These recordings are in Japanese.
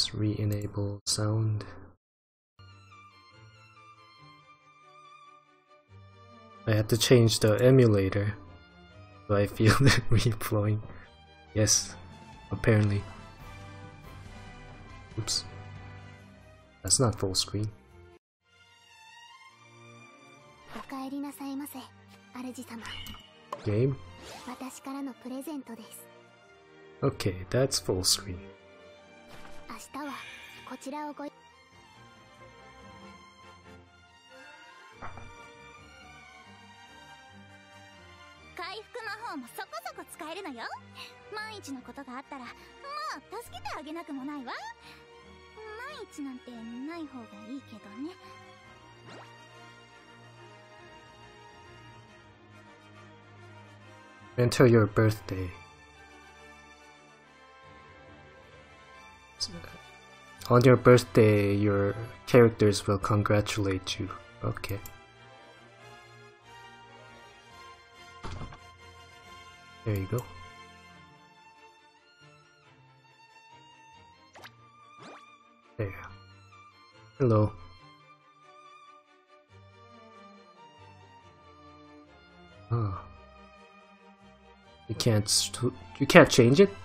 Let's re-enable sound. I had to change the emulator, so I feel it redeploying. Yes, apparently. Oops. That's not full screen. Game? Okay, that's full screen. Enter your birthday. On your birthday, your characters will congratulate you. Okay. There you go. There. Hello. Oh. You can't change it?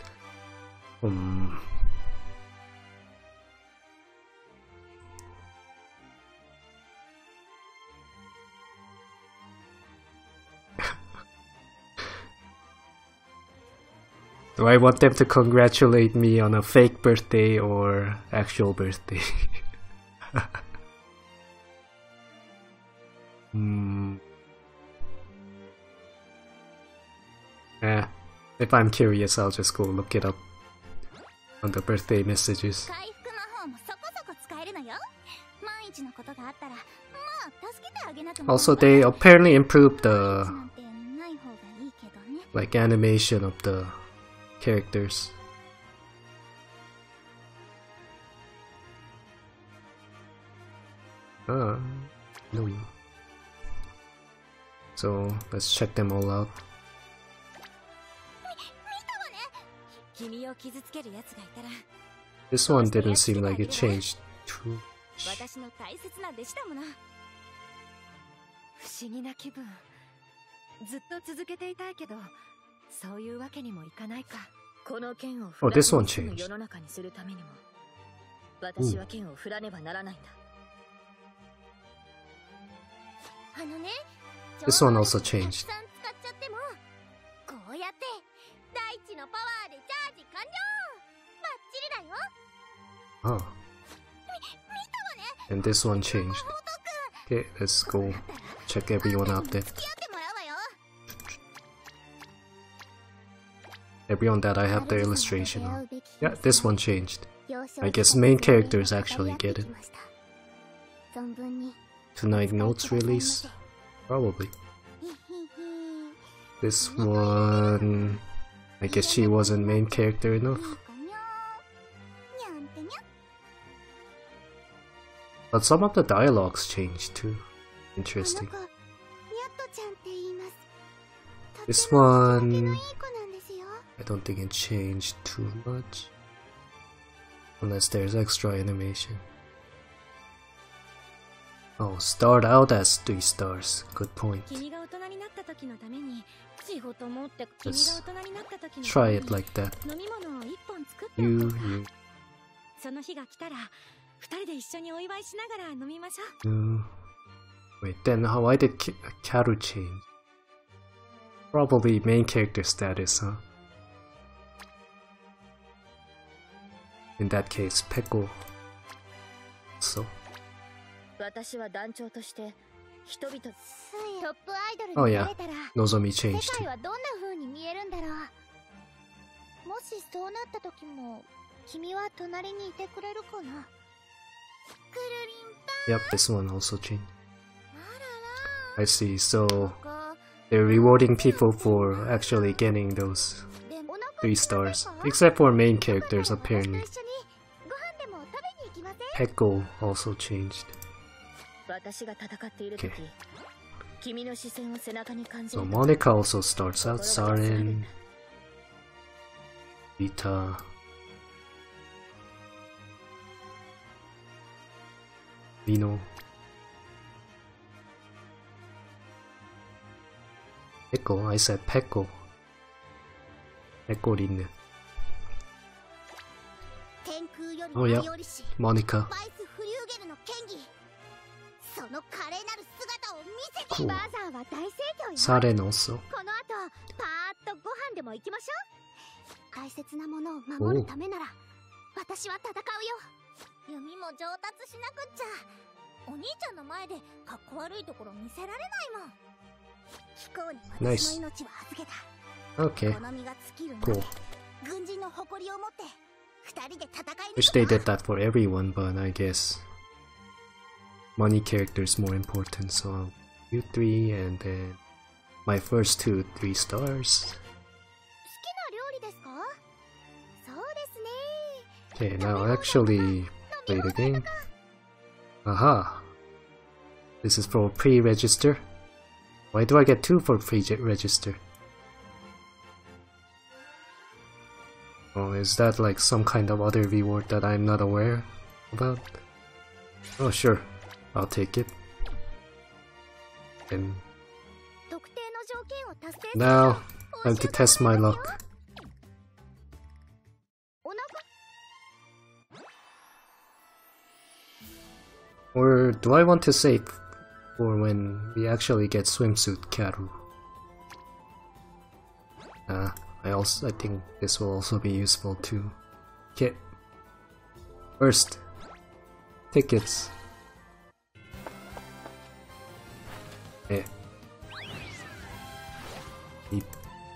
Do I want them to congratulate me on a fake birthday or actual birthday? If I'm curious, I'll just go look it up on the birthday messages. Also, they apparently improved the animation of the characters. No. So let's check them all out. This one didn't seem like it changed too much. Oh, this one changed. This one also changed. Oh. And this one changed. Okay, let's go check everyone out there. Everyone that I have the illustration on. Yeah, this one changed. I guess main characters actually get it. Tonight Notes release? Probably. This one... I guess she wasn't main character enough. But some of the dialogues changed too. Interesting. This one... I don't think it changed too much. Unless there's extra animation. Oh, start out as 3 stars. Good point. Let's try it like that. You. Wait, then why did Karu change? Probably main character status, huh? In that case, Peko. So. Oh yeah, Nozomi changed too. Yep, this one also changed. I see, so they're rewarding people for actually getting those 3 stars. Except for main characters, apparently. Peko also changed. Okay. So Monica also starts out, Saren, Vita, Reno. Pickle? I said Peckle. Pecorine. Oh yeah, Monica. Cool. Saren also. Oh. 私は戦うよ。弓も上達しなくっちゃ。お兄ちゃんの前でかっこ悪いところ見せられないもん。貴公に私の命を預けた。 Okay. 好みが尽きるまで Cool. 軍人の誇りを持って二人で戦い Wish they did that for everyone, but I guess money character is more important. So I'll do 3 and then my first 2 3 stars. 好きな料理ですか？そうですね。 Okay, now I'll actually play the game. Aha! This is for pre-register. Why do I get 2 for pre-register? Oh, is that like some kind of other reward that I'm not aware about? Oh, sure. I'll take it. And now, time to test my luck. Or do I want to save for when we actually get swimsuit Karu? I think this will also be useful too. Okay. First, tickets. Eh. Beep.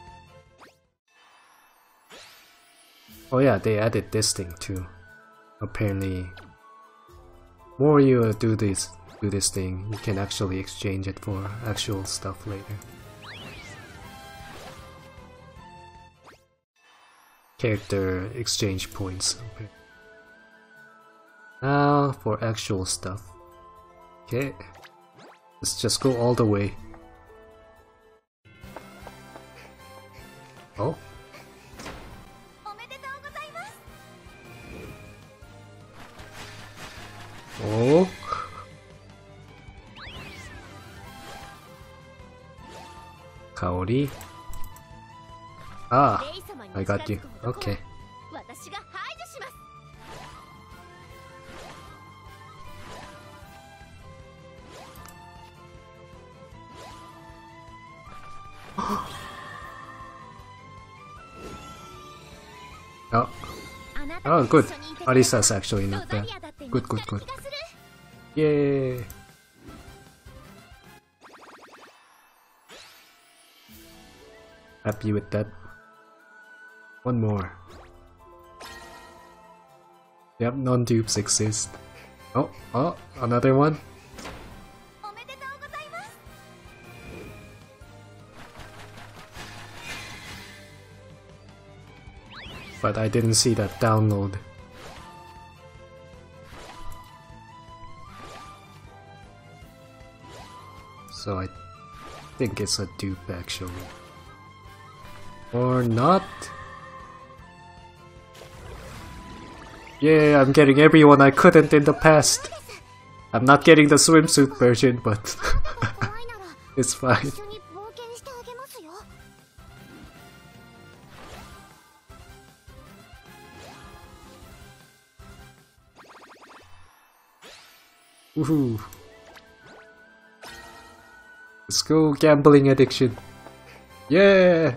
Oh yeah, they added this thing too. Apparently, more you do this thing, you can actually exchange it for actual stuff later. Character exchange points. Okay. Now for actual stuff. Okay. Let's just go all the way. Oh. Oh. Kaori. Ah, I got you. Okay. Oh. Oh, good. Arisa's actually not bad. Good, good, good. Yay! Happy with that. One more. Yep, non-dupes exist. Oh, oh, another one. But I didn't see that download. So I think it's a dupe actually. Or not? Yeah, I'm getting everyone I couldn't in the past. I'm not getting the swimsuit version, but it's fine. Woohoo! Let's go, gambling addiction. Yeah!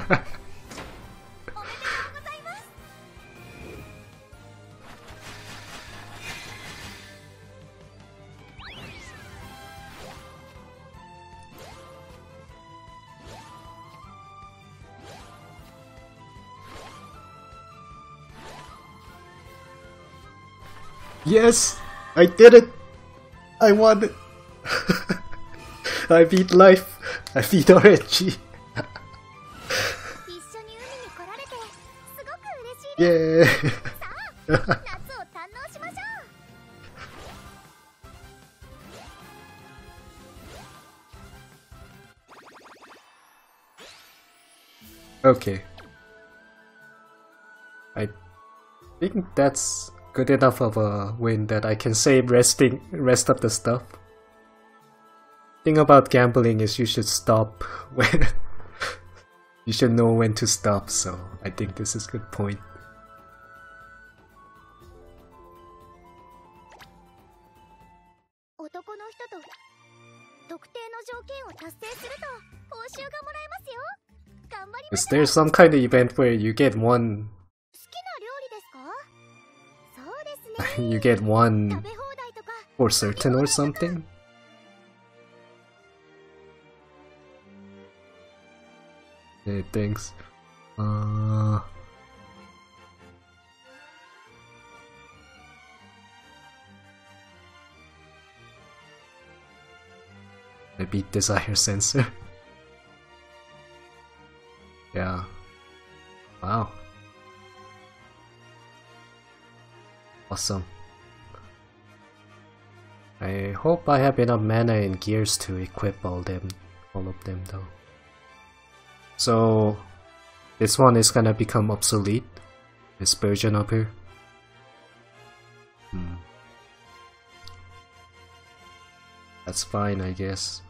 Yes! I did it! I won it! I beat life! I beat RNG! Yeah! Okay. I think that's good enough of a win that I can save rest of the stuff. Thing about gambling is you should stop when you should know when to stop, so I think this is a good point. Is there some kind of event where you get one you get one for certain or something? Hey, thanks. I beat Desire Sensor. Yeah. Wow. Awesome. I hope I have enough mana and gears to equip all of them though. So this one is gonna become obsolete, this version up here. That's fine, I guess.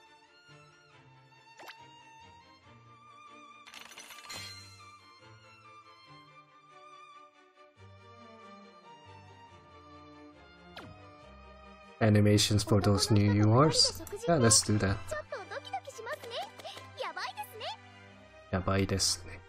Animations for those new URs? Yeah, let's do that. Yabai desu ne.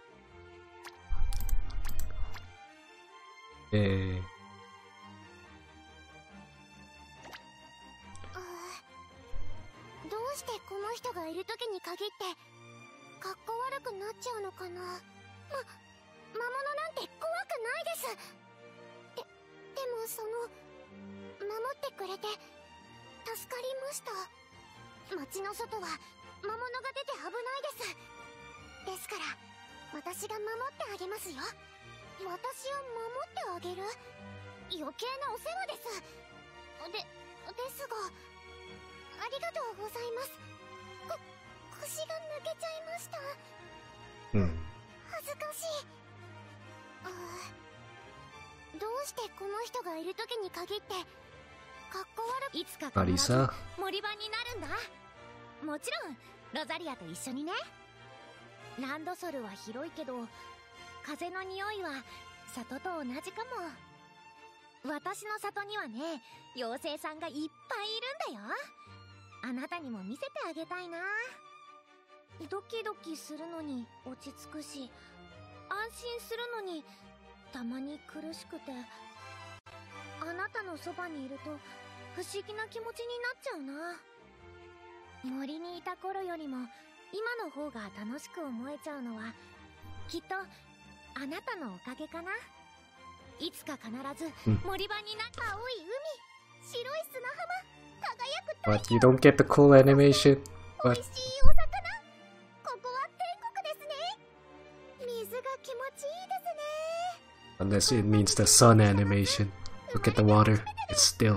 Marisa? 森番になるんだ。もちろんロザリアと一緒にね。ランドソルは広いけど風の匂いは里と同じかも。私の里にはね、妖精さんがいっぱいいるんだよ。あなたにも見せてあげたいな。ドキドキするのに落ち着くし、安心するのにたまに苦しくて、あなたのそばにいると不思議な気持ちになっちゃうな。森にいた頃よりも今の方が楽しく思えちゃうのはきっとあなたのおかげかな。いつか必ず森場になった青い海、白い砂浜、輝く太陽。 But you don't get the cool animation. 美味しいお魚、ここは天国ですね。水が気持ちいいですね。 Unless it means the sun animation. Look at the water, it's still.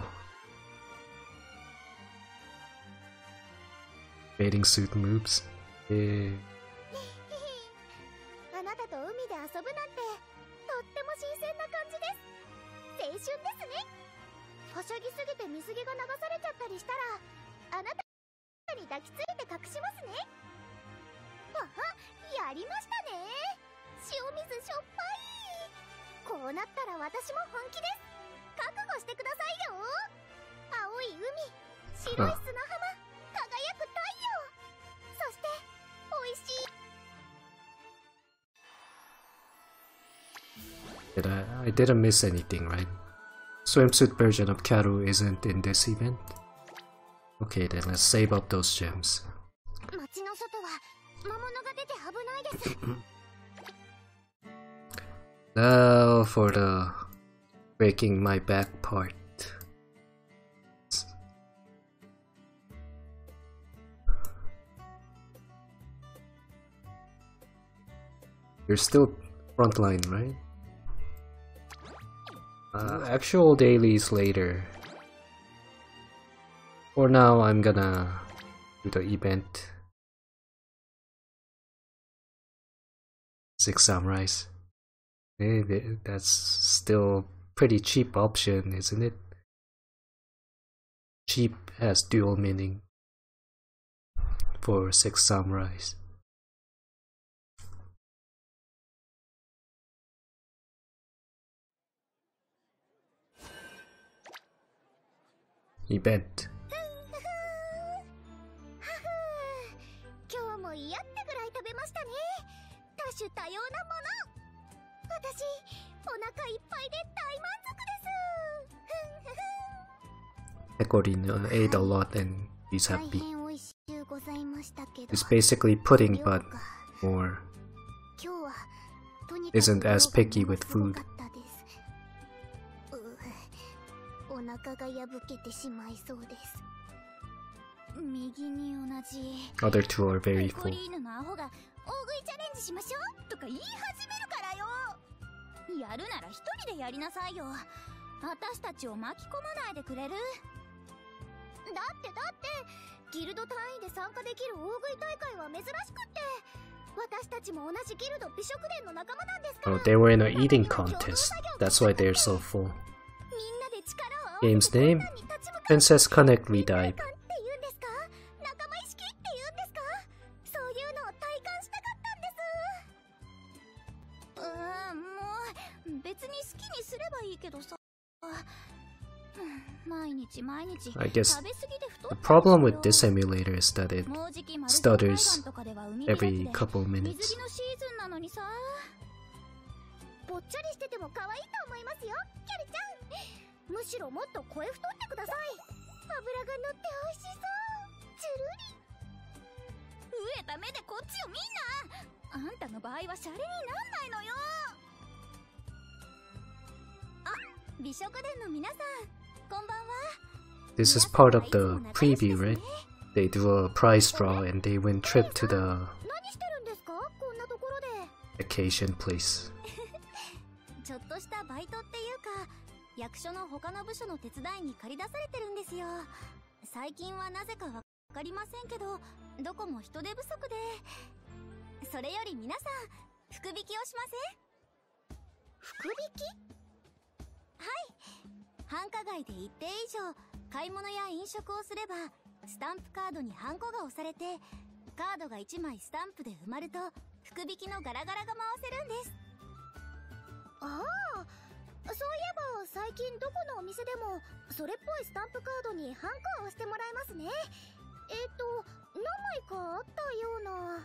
Bathing suit moves. あなたと海で遊ぶなんてとっても新鮮な感じです。青春ですね。はしゃぎすぎて水着が流されちゃったりしたらあなたに抱きついて隠しますね。あは、やりましたね。塩水しょっぱい。こうなったら私も本気です。覚悟してくださいよ。青い海、白い砂浜、輝く太陽、そして美味しい。 I didn't miss anything, right? Swimsuit version of Karu isn't in this event? Okay, then let's save up those gems. 街の外は魔物が出て危ないです。 Now for the breaking my back part. You're still frontline, right? Actual dailies later. For now, I'm gonna do the event. 6 samurais. Hey, that's still pretty cheap option, isn't it? Cheap has dual meaning for Six Samurais. Event. 今日も嫌ってぐらい食べましたね。多種多様なもの。私、お腹いっぱいで大満足です。 Pecorino ate a lot and he's happy. It's basically pudding but more. Isn't as picky with food. お腹が破けてしまいそうです。右に同じ。 Other two are very full. ペコリーヌのアホが大食いチャレンジしましょうとか言い始めるからよ。やるなら一人でやりなさいよ。私たちを巻き込まないでくれる？だってギルド単位で参加できる大食い大会は珍しくって、私たちも同じギルド美食殿の仲間なんですから。 Oh, they were in an eating contest. That's why they're so full. Game's name? Princess Connect Redive. いいけどさ。毎日 I guess the problem with this emulator is that it stutters every couple minutes. ぽっちゃりしてても可愛いと思いますよ、キャルちゃん。むしろもっと声太ってください。脂が乗って美味しそう。チュルリ。飢えた目でこっちを見んな。あんたの場合はシャレになんないのよ。あ、美食殿の皆さん、こんばんは。 This is part of the preview, right? They do a prize draw and they win trip to the vacation place. ちょっとしたバイトっていうか、役所の他の部署の手伝いに借り出されてるんですよ。最近はなぜかわかりませんけど、どこも人手不足で。それより皆さん、福引きをしません？福引き？はい。繁華街で一定以上買い物や飲食をすれば、スタンプカードにハンコが押されて、カードが1枚スタンプで埋まると福引きのガラガラが回せるんです。ああ、そういえば最近どこのお店でもそれっぽいスタンプカードにハンコを押してもらえますね。何枚かあったような。あ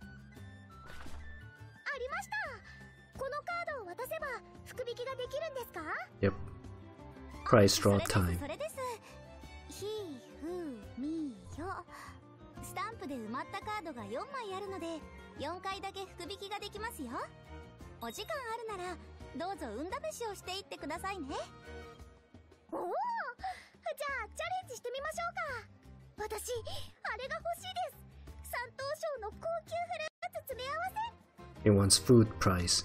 りました。このカードを渡せば福引きができるんですか？ Yep. Price draw time. それです。ひふみよ。スタンプで埋まったカードが4枚あるので、4回だけ福引きができますよ。お時間あるならどうぞ運試しをしていってくださいね。おお、じゃあチャレンジしてみましょうか。私あれが欲しいです。山東省の高級フルーツ詰め合わせ。 He wants food prize.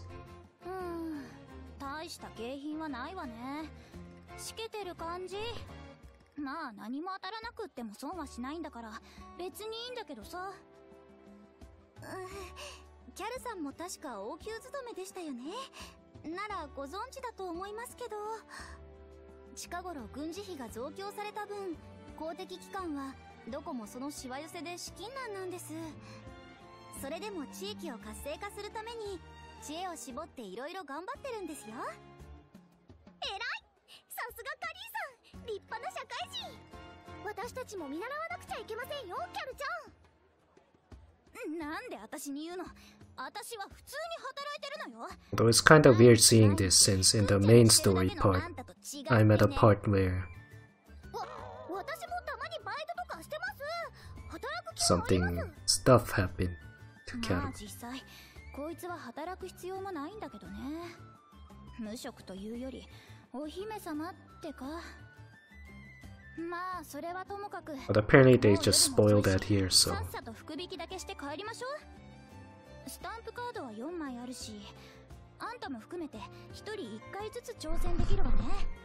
大した景品はないわね。しけてる感じ。まあ何も当たらなくっても損はしないんだから別にいいんだけどさ。キャルさんも確か王宮勤めでしたよね。ならご存知だと思いますけど、近頃軍事費が増強された分、公的機関はどこもそのしわ寄せで資金難なんです。それでも地域を活性化するために知恵を絞っていろいろ頑張ってるんですよ。えらい、さすがカリーさん、立派な社会人。私たちも見習わなくちゃいけませんよ、キャルちゃん。なんで私に言うの？私は普通に働いてるのよ。 Though it's kind of weird seeing this since in the main story part, I'm at a part where something stuff happened to Karu. 実際こいつは働く必要もないんだけどね。無職というよりお姫様ってか。まあそれはともかく。 But apparently they just spoiled that here, so さっさと福引きだけして帰りましょう。スタンプカードは4枚あるし、あんたも含めて1人1回ずつ挑戦できるわね。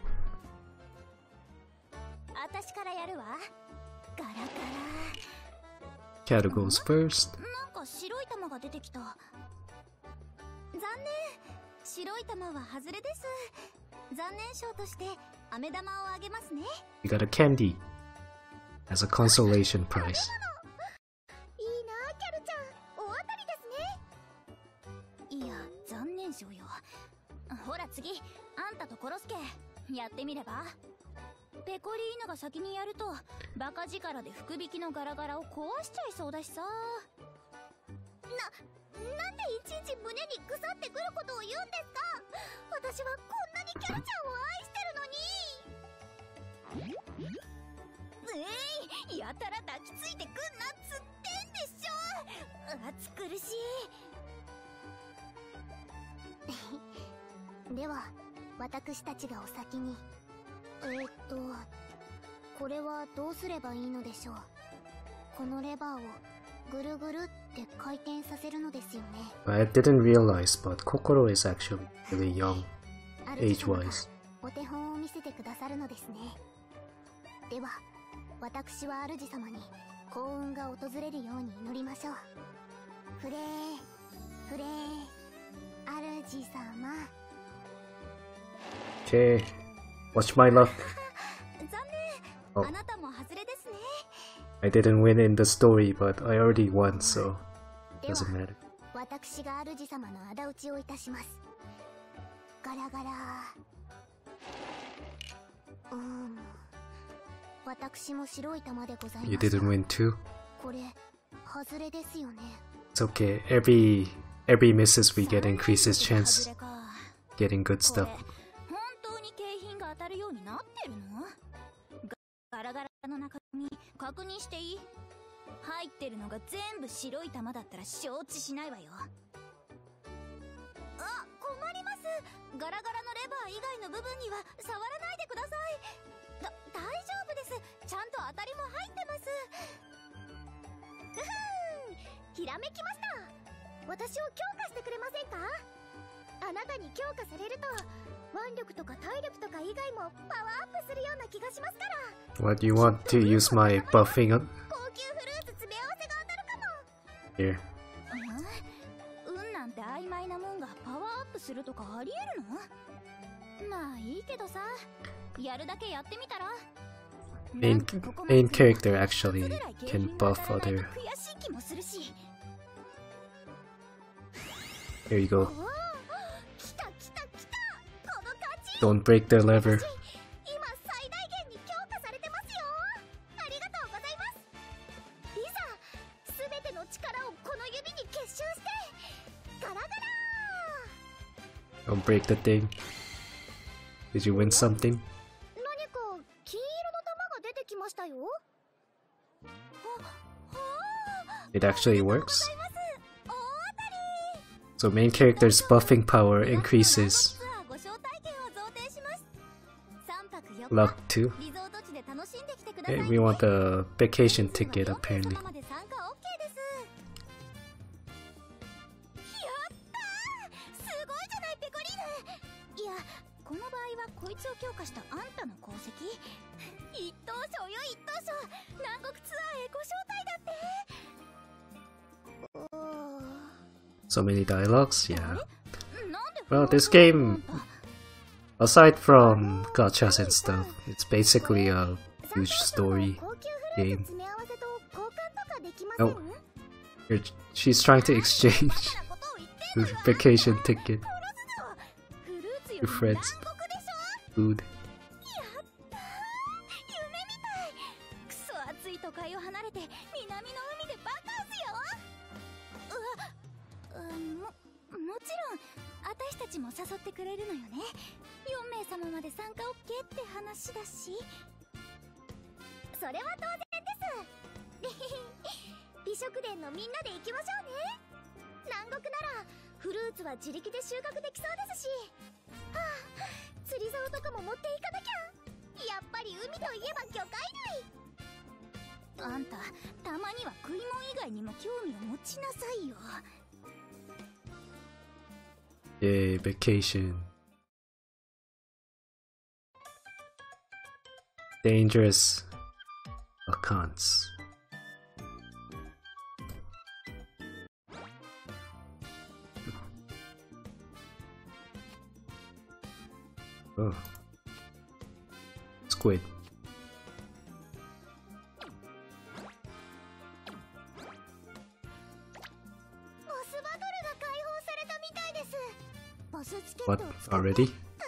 私からやるわ。ガラガラ。 Karu goes first. なんか白い玉が出てきた。残念、白い玉は外れです。 You got a candy as a consolation prize. いいな、キャルちゃん。大当たりですね。いや、残念賞よ。ほら次、あんたとコロスケやってみれば。ペコリーヌが先にやるとバカ力で福引きのガラガラを壊しちゃいそうだしさ。なんでいちいち胸に腐ってくることを言うんですか。私はこんなにキャルちゃんを愛してるのに。やたら抱きついてくんなっつってんでしょ。暑苦しい。では私たちがお先に。これはどうすればいいのでしょう。このレバーをぐるぐるって回転させるのですよね。 I didn't realize, but Kokoro is actually really young, age-wise. お手本を見せてくださるのですね。では、私は主様に幸運が訪れるように祈りましょう。フレー、フレー、主様。 Okay, watch my luck. 残念、あなたも外れですね。 I didn't win in the story, but I already won, so it doesn't matter. 私が主様の仇討ちをいたします。ガラガラ。私も白い玉でございます。 You didn't win too? これ、外れですよね。 It's okay. Every misses we get increases chance getting good stuff. 本当に景品が当たるようになってるの？ガラガラの中身確認していい？入ってるのが全部白い玉だったら承知しないわよ。あ、困ります。ガラガラのレバー以外の部分には触らないでください。大丈夫です。ちゃんと当たりも入ってます。ひらめきました。私を強化してくれませんか？あなたに強化されると腕力とか体力とか以外もパワーアップするような気がしますから。 What, you want to use my buffing? 高級フルーツ詰め合わせが当たるかも。 Here. 運なんて曖昧なもんがパワーアップするとかありえるの？まあいいけどさ、やるだけやってみたら。 Main character actually can buff other. Here you go. Don't break the lever. Don't break the thing. Did you win something? It actually works. So main character's buffing power increases. Luck too. Okay, we want a vacation ticket apparently. So many dialogues, yeah. Well, this game, aside from gachas and stuff, it's basically a huge story game. Oh, she's trying to exchange the vacation ticket with friends. Food. Yay, vacation. Dangerous accounts. Oh. squid. What? Already?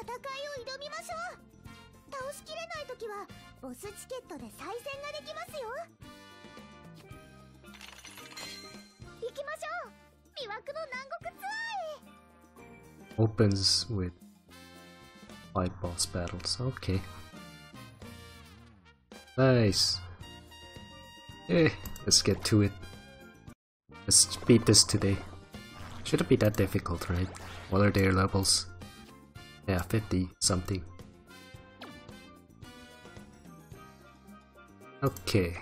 Opens with 5 boss battles. Okay. Nice. Let's get to it. Let's beat this today. Shouldn't be that difficult, right? What are their levels? Yeah, 50 something. Okay.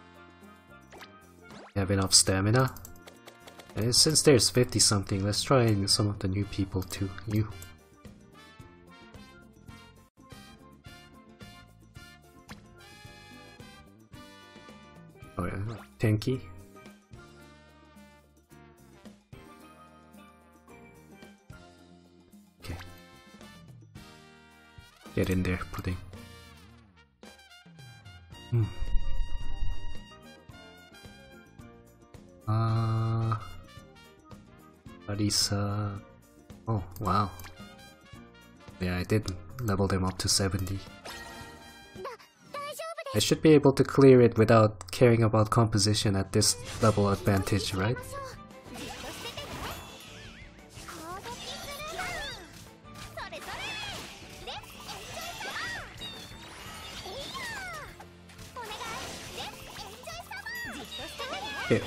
Have enough stamina? And since there's 50 something, let's try some of the new people too. You. Oh yeah, Tenki. Okay. Get in there, Pudding. Arisa. Oh, wow. Yeah, I did level them up to 70. I should be able to clear it without caring about composition at this level advantage, right? Okay.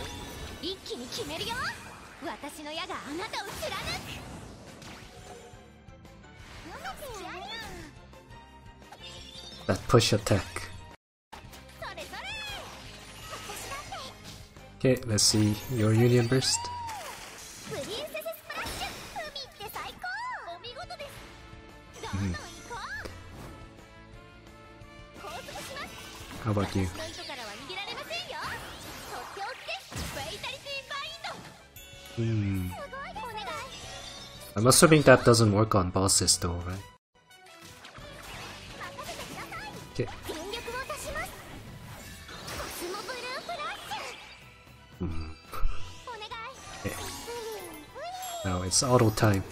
That push attack. Okay, let's see your Union Burst. How about you? I'm assuming that doesn't work on bosses though, right? Okay. Okay. Now it's auto time.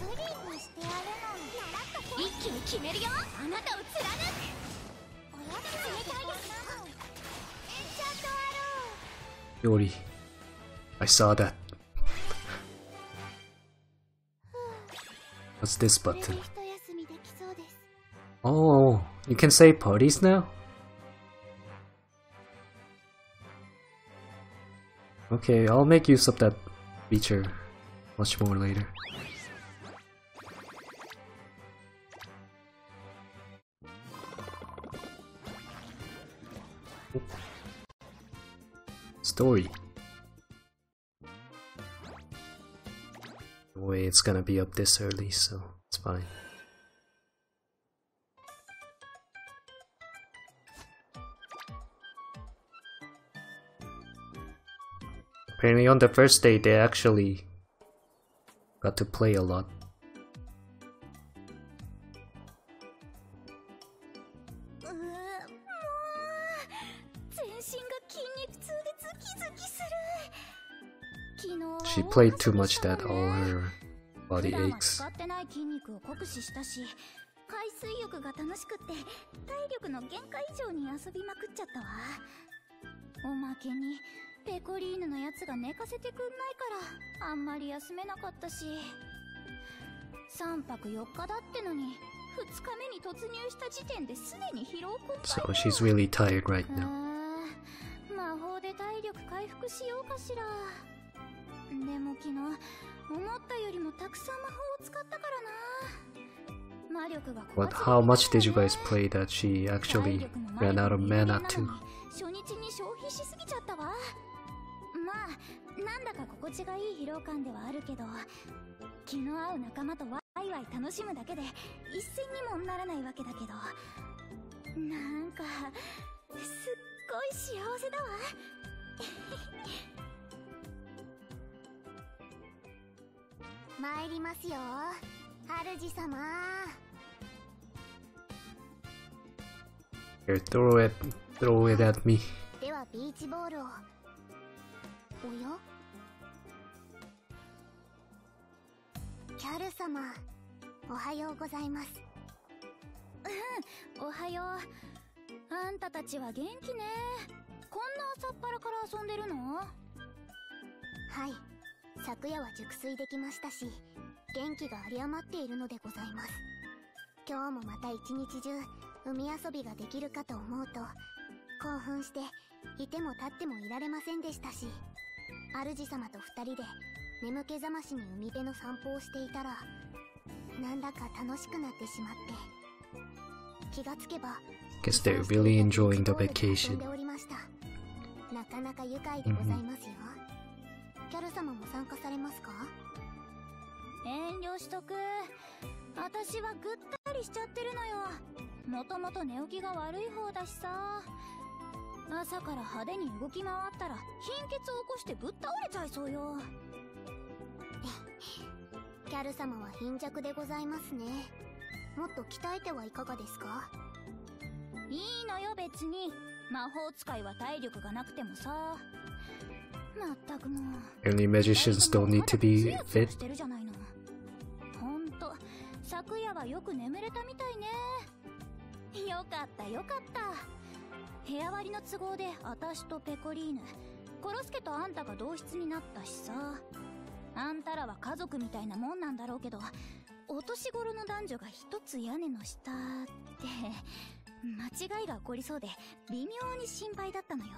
Yori, I saw that. What's this button? Oh, you can save parties now? Okay, I'll make use of that feature much more later. Story. No way it's gonna be up this early, so it's fine. Apparently on the first day they actually got to play a lot. She played too much that all her body aches. So she's really tired right now. But how much did you guys play that she actually ran out of mana too? Here, throw it at me. ではビーチボールを。おや？キャル様、おはようございます。おはよう。あんたたちは元気ね。こんな朝っぱらから遊んでるの？はい。昨夜は熟睡できましたし、元気が有り余っているのでございます。今日もまた一日中海遊びができるかと思うと興奮していても立ってもいられませんでしたし、主様と二人で眠気覚ましに海辺の散歩をしていたら、なんだか楽しくなってしまって、気がつけば Guess they're really enjoying the vacation. なかなか愉快でございますよ。キャル様も参加されますか？遠慮しとく。私はぐったりしちゃってるのよ。もともと寝起きが悪い方だしさ。朝から派手に動き回ったら貧血を起こしてぶっ倒れちゃいそうよ。キャル様は貧弱でございますね。もっと鍛えてはいかがですか？いいのよ別に。魔法使いは体力がなくてもさ。まったくもう。 Only magicians don't need to be fit. ほんと、昨夜はよく眠れたみたいね。よかったよかった。部屋割りの都合で私とペコリーヌ、コロスケとあんたが同室になったしさ。あんたらは家族みたいなもんなんだろうけど、お年頃の男女が一つ屋根の下って間違いが起こりそうで微妙に心配だったのよ。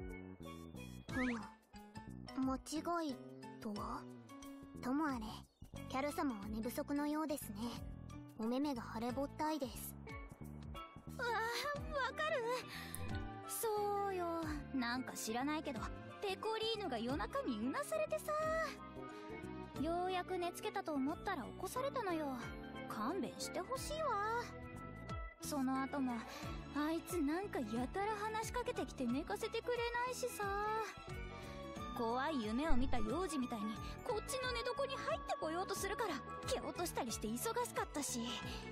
間違いとは？ともあれ、キャル様は寝不足のようですね。お目目が腫れぼったいです。わかる。そうよ。なんか知らないけどペコリーヌが夜中にうなされてさ。ようやく寝つけたと思ったら起こされたのよ。勘弁してほしいわ。その後もあいつなんかやたら話しかけてきて寝かせてくれないしさ。怖い夢を見た幼児みたいにこっちの寝床に入ってこようとするから蹴落としたりして忙しかったし。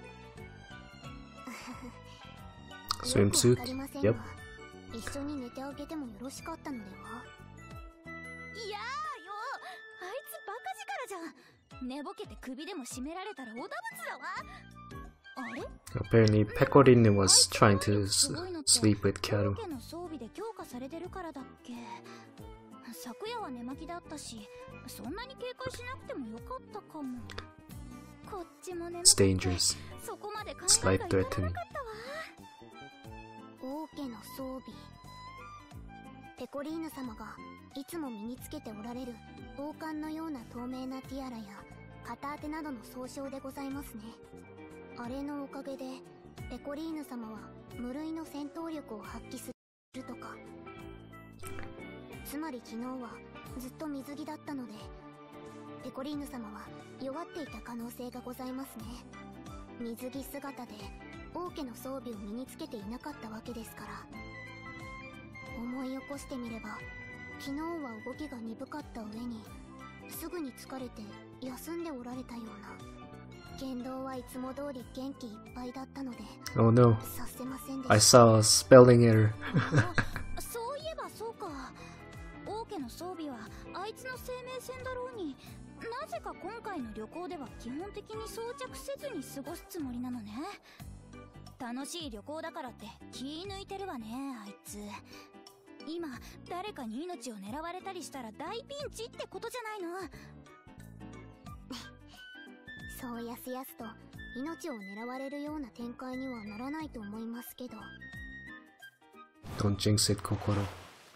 Swimsuit? Yep. 一緒に寝てあげてもよろしかったのでは？いやーよ、あいつバカ力じゃん。寝ぼけて首でも絞められたらおだぶつだわ。あれ？ Apparently, Pecorino was trying to sleep with Karu. の装備で強化されてるからだっけ？昨夜は寝巻きだったし、そんなに警戒しなくてもよかったかも。こっちも眠くて It's dangerous. そこまで考 It's えが life いかな threatening. かったわ。王家の装備。ペコリーヌ様がいつも身につけておられる王冠のような透明なティアラや片当てなどの総称でございますね。あれのおかげでペコリーヌ様は無類の戦闘力を発揮するとか。つまり昨日はずっと水着だったので、ペコリーヌ様は弱っていた可能性がございますね。水着姿で王家の装備を身につけていなかったわけですから。思い起こしてみれば、昨日は動きが鈍かった上にすぐに疲れて休んでおられたような。言動はいつも通り元気いっぱいだったので、 Oh no. させませんで I した。 saw a spelling error. そういえばそうか。王家の装備はあいつの生命線だろうに、なぜか今回の旅行では基本的に装着せずに過ごすつもりなのね。楽しい旅行だからって気抜いてるわね、あいつ。今誰かに命を狙われたりしたら大ピンチってことじゃないの。そうやすやすと命を狙われるような展開にはならないと思いますけど。 Don't jinx it, Kokoro. ど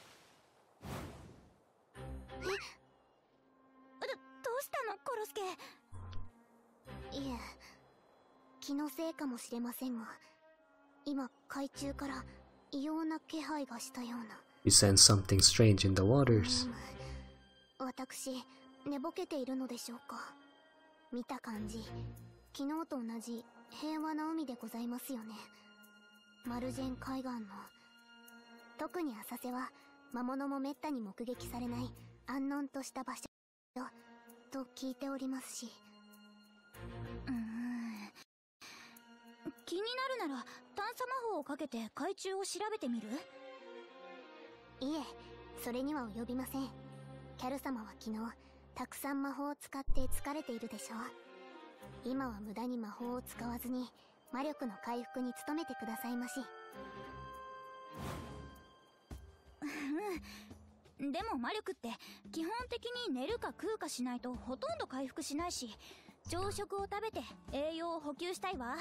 うしたのコロスケ？いえ、気のせいかもしれませんが、今海中から異様な気配がしたような。 You sense something strange in the waters. 私寝ぼけているのでしょうか。見た感じ昨日と同じ平和な海でございますよね。マルジェン海岸の。特に浅瀬は魔物もめったに目撃されない安穏とした場所と聞いておりますし。 気になるなら探査魔法をかけて海中を調べてみる？いえ、それには及びません。キャル様は昨日たくさん魔法を使って疲れているでしょう。今は無駄に魔法を使わずに魔力の回復に努めてくださいまし。うん。でも魔力って基本的に寝るか食うかしないとほとんど回復しないし、朝食を食べて栄養を補給したいわ。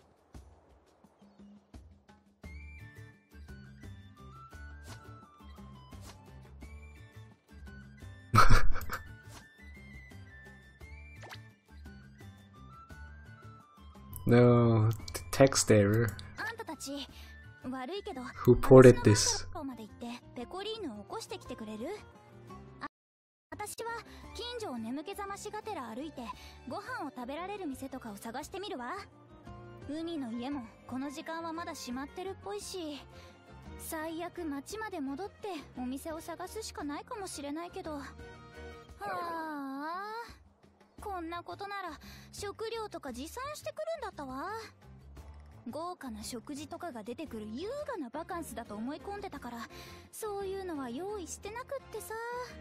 No, text error. あんたたち悪いけど Who ported this? まで行ってペコリーヌを起こしてきてくれる？私は近所を眠気覚ましがてら歩いてご飯を食べられる店とかを探してみるわ。海の家もこの時間はまだ閉まってるっぽいし、最悪町まで戻ってお店を探すしかないかもしれないけど。はあ、こんなことなら食料とか持参してくるんだったわ。豪華な食事とかが出てくる優雅なバカンスだと思い込んでたから、そういうのは用意してなくってさ。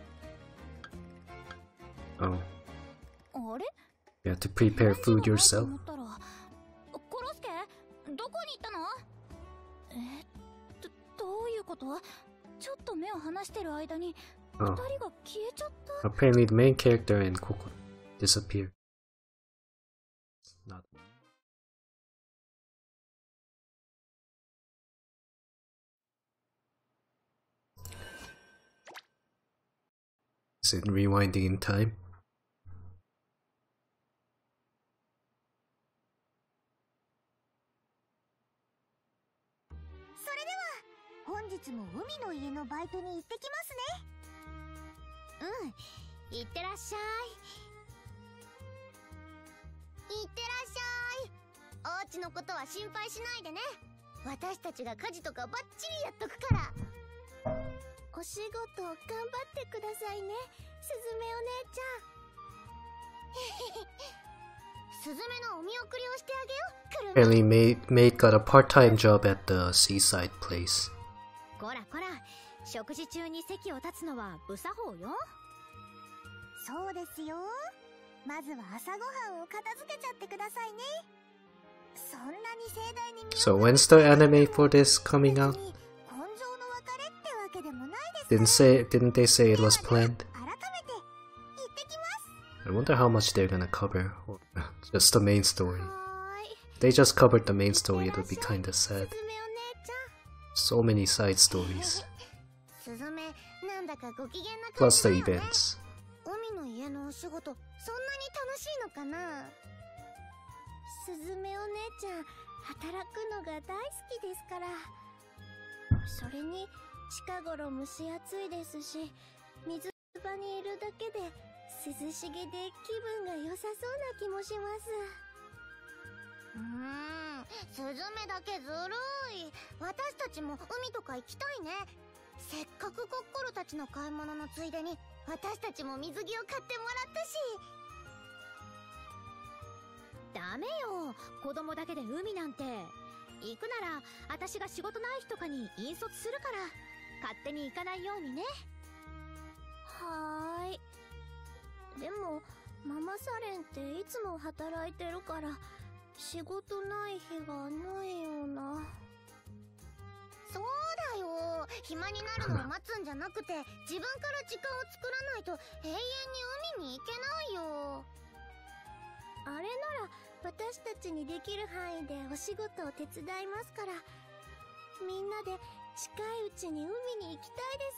Oh. あれ？ You have to prepare food yourself. コロスケ、どこに行ったの？どういうこと？ちょっと目を離してる間に二人が消えちゃった。 Apparently the main character and Coco disappeared. Not. Is it rewinding in time? 本日も海の家のバイトに行ってきますね。うん、行ってらっしゃい。行ってらっしゃい。お家のことは心配しないでね。私たちが家事とかバッチリやっとくから。お仕事頑張ってくださいね、すずめお姉ちゃん。すずめのお見送りをしてあげよ。 Apparently maid got a part-time job at the seaside place. こらこら、食事中に席を立つのは無作法よ。そうですよ。まずは朝ごはんを片付けちゃってくださいね。そんなに盛大に。 So when's the anime for this coming out? 根性の別れってわけでもないです。 Didn't they say it was planned? 改めて行ってきます。 I wonder how much they're gonna cover. Or just the main story. If they just covered the main story, it would be kinda sad. So many side stories. Plus the events. 海の家のお仕事、そんなに楽しいのかな。すずめお姉ちゃん、働くのが大好きですから。それに近頃蒸し暑いですし、水場にいるだけで涼しげで気分が良さそうな気もします。スズメだけずるい。私たちも海とか行きたいね。せっかくコッコロたちの買い物のついでに私たちも水着を買ってもらったし。ダメよ、子供だけで海なんて。行くなら私が仕事ない日とかに引率するから、勝手に行かないようにね。はーい。でもママサレンっていつも働いてるから仕事ない日がないような。そうだよ、暇になるのを待つんじゃなくて自分から時間を作らないと永遠に海に行けないよ。あれなら私たちにできる範囲でお仕事を手伝いますから、みんなで近いうちに海に行きたいです。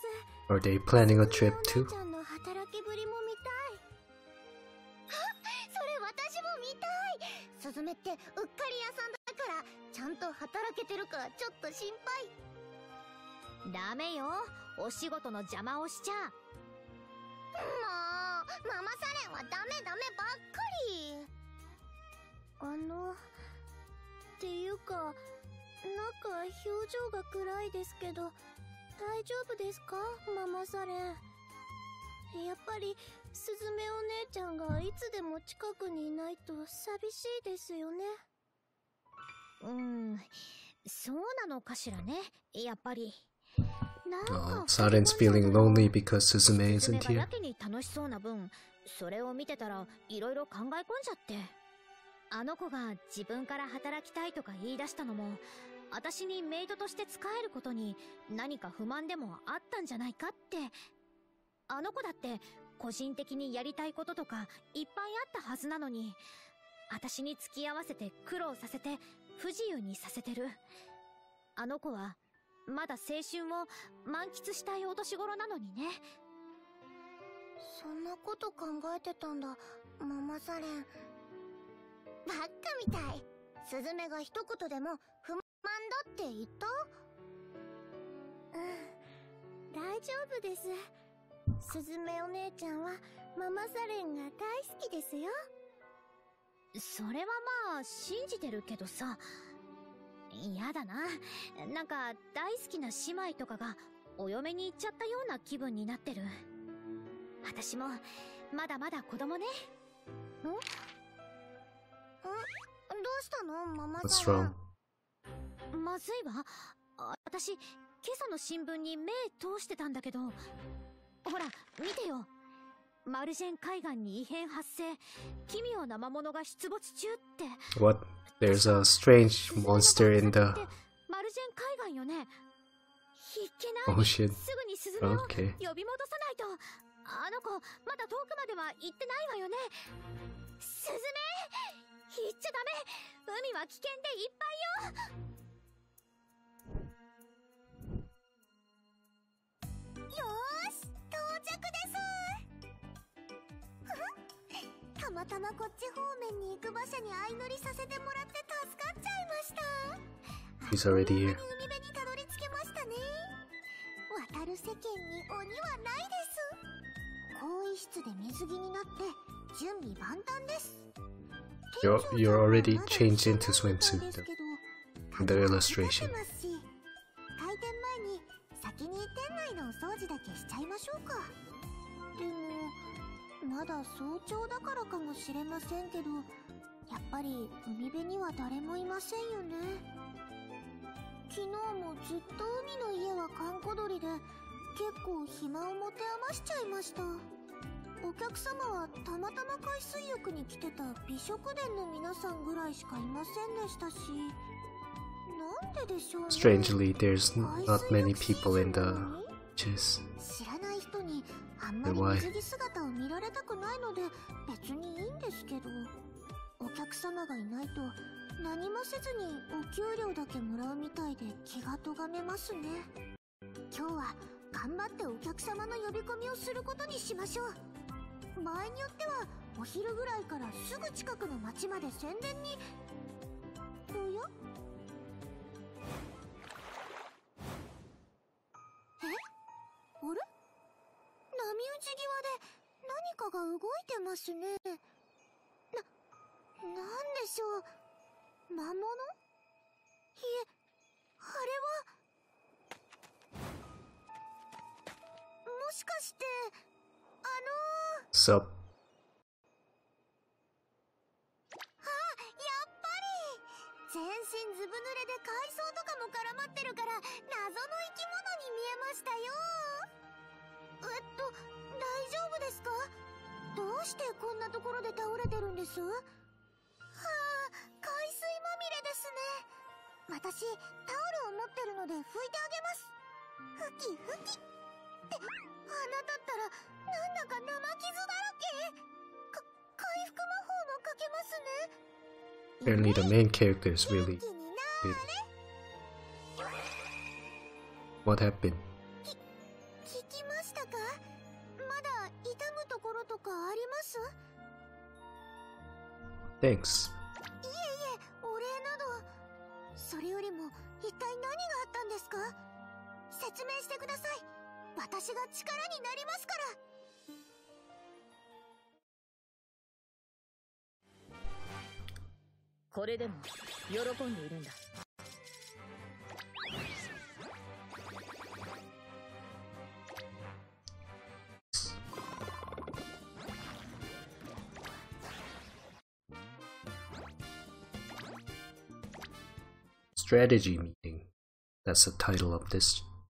Are they planning a trip too? ちゃんの働きぶりも見たい。それ私も見たい。スズメってうっかり屋さんだからちゃんと働けてるかちょっと心配。ダメよ、お仕事の邪魔をしちゃ。もうママサレンはダメダメばっかり。っていうか、なんか表情が暗いですけど大丈夫ですか、ママサレン。やっぱりスズメお姉ちゃんがいつでも近くにいないと寂しいですよね。 そうなのかしらね、やっぱり。 Saren's feeling lonely because Suzume isn't が here. やけに楽しそうな分、それを見てたらいろいろ考え込んじゃって。あの子が自分から働きたいとか言い出したのも、私にメイドとして仕えることに何か不満でもあったんじゃないかって。あの子だって個人的にやりたいこととかいっぱいあったはずなのに、私に付き合わせて苦労させて不自由にさせてる。あの子はまだ青春を満喫したいお年頃なのにね。 そんなこと考えてたんだ、ママサレン。バッカみたい。スズメが一言でも不満だって言った？大丈夫です。スズメお姉ちゃんはママサレンが大好きですよ。 それはまあ信じてるけどさ。やだな。なんか大好きな姉妹とかがお嫁に行っちゃったような気分になってる。私もまだまだ子供ね。 どうしたの、ママ What's さん。 wrong? まずいわ。私今朝の新聞に目通してたんだけど、ほら見てよ。マルジェン海岸に異変発生、奇妙な魔物が出没中って。 What? There's a strange monster in the マルジェン海岸よね。いけない。 ocean. すぐにスズメを呼 Okay. び戻さないと。あの子まだ遠くまでは行ってないわよね。スズメ、行っちゃダメ。海は危険でいっぱいよ。 よーし、到着です。たまたまこっち方面に行く馬車に相乗りさせてもらって助かっちゃいました。 He's already here. 海辺にたどり着けましたね。渡る世間に鬼はないです。更衣室で水着になって準備万端です。 You're already changed into swimsuit in the illustration. 開店前に先に店内のお掃除だけしちゃいましょうか。でもまだ早朝だからかもしれませんけど、やっぱり海辺には誰もいませんよね。昨日もずっと海の家は閑古鳥で結構暇を持て余しちゃいました。お客様はたまたま海水浴に来てた美食殿の皆さんぐらいしかいませんでしたし、なんででしょうね。 Strangely, there's not many people in the beaches. 知らない人にあんまり水着姿を見られたくないので別にいいんですけど、お客様がいないと何もせずにお給料だけもらうみたいで気がとがめますね。今日は頑張ってお客様の呼び込みをすることにしましょう。場合によってはお昼ぐらいからすぐ近くの町まで宣伝に。おや？あれ？波打ち際で何かが動いてますね。なんでしょう。魔物？いえ、あれはもしかして Sup? やっぱり全身ずぶ濡れで海藻とかも絡まってるから謎の生き物に見えましたよ。大丈夫ですか？どうしてこんなところで倒れてるんです？はあ、海水まみれですね。私タオルを持ってるので拭いてあげます。ふきふきって、あなたったらなんだか生傷だらけ。回復魔法もかけますね。 Apparently the main character is really 気にな good. What happened? 聞きましたか？まだ痛むところとかあります？ Thanks. いえいえ、お礼など。それよりも一体何があったんですか？説明してください。私が力になりますから。 これでも喜んでいるんだ。 strategy meeting. That's the title of this.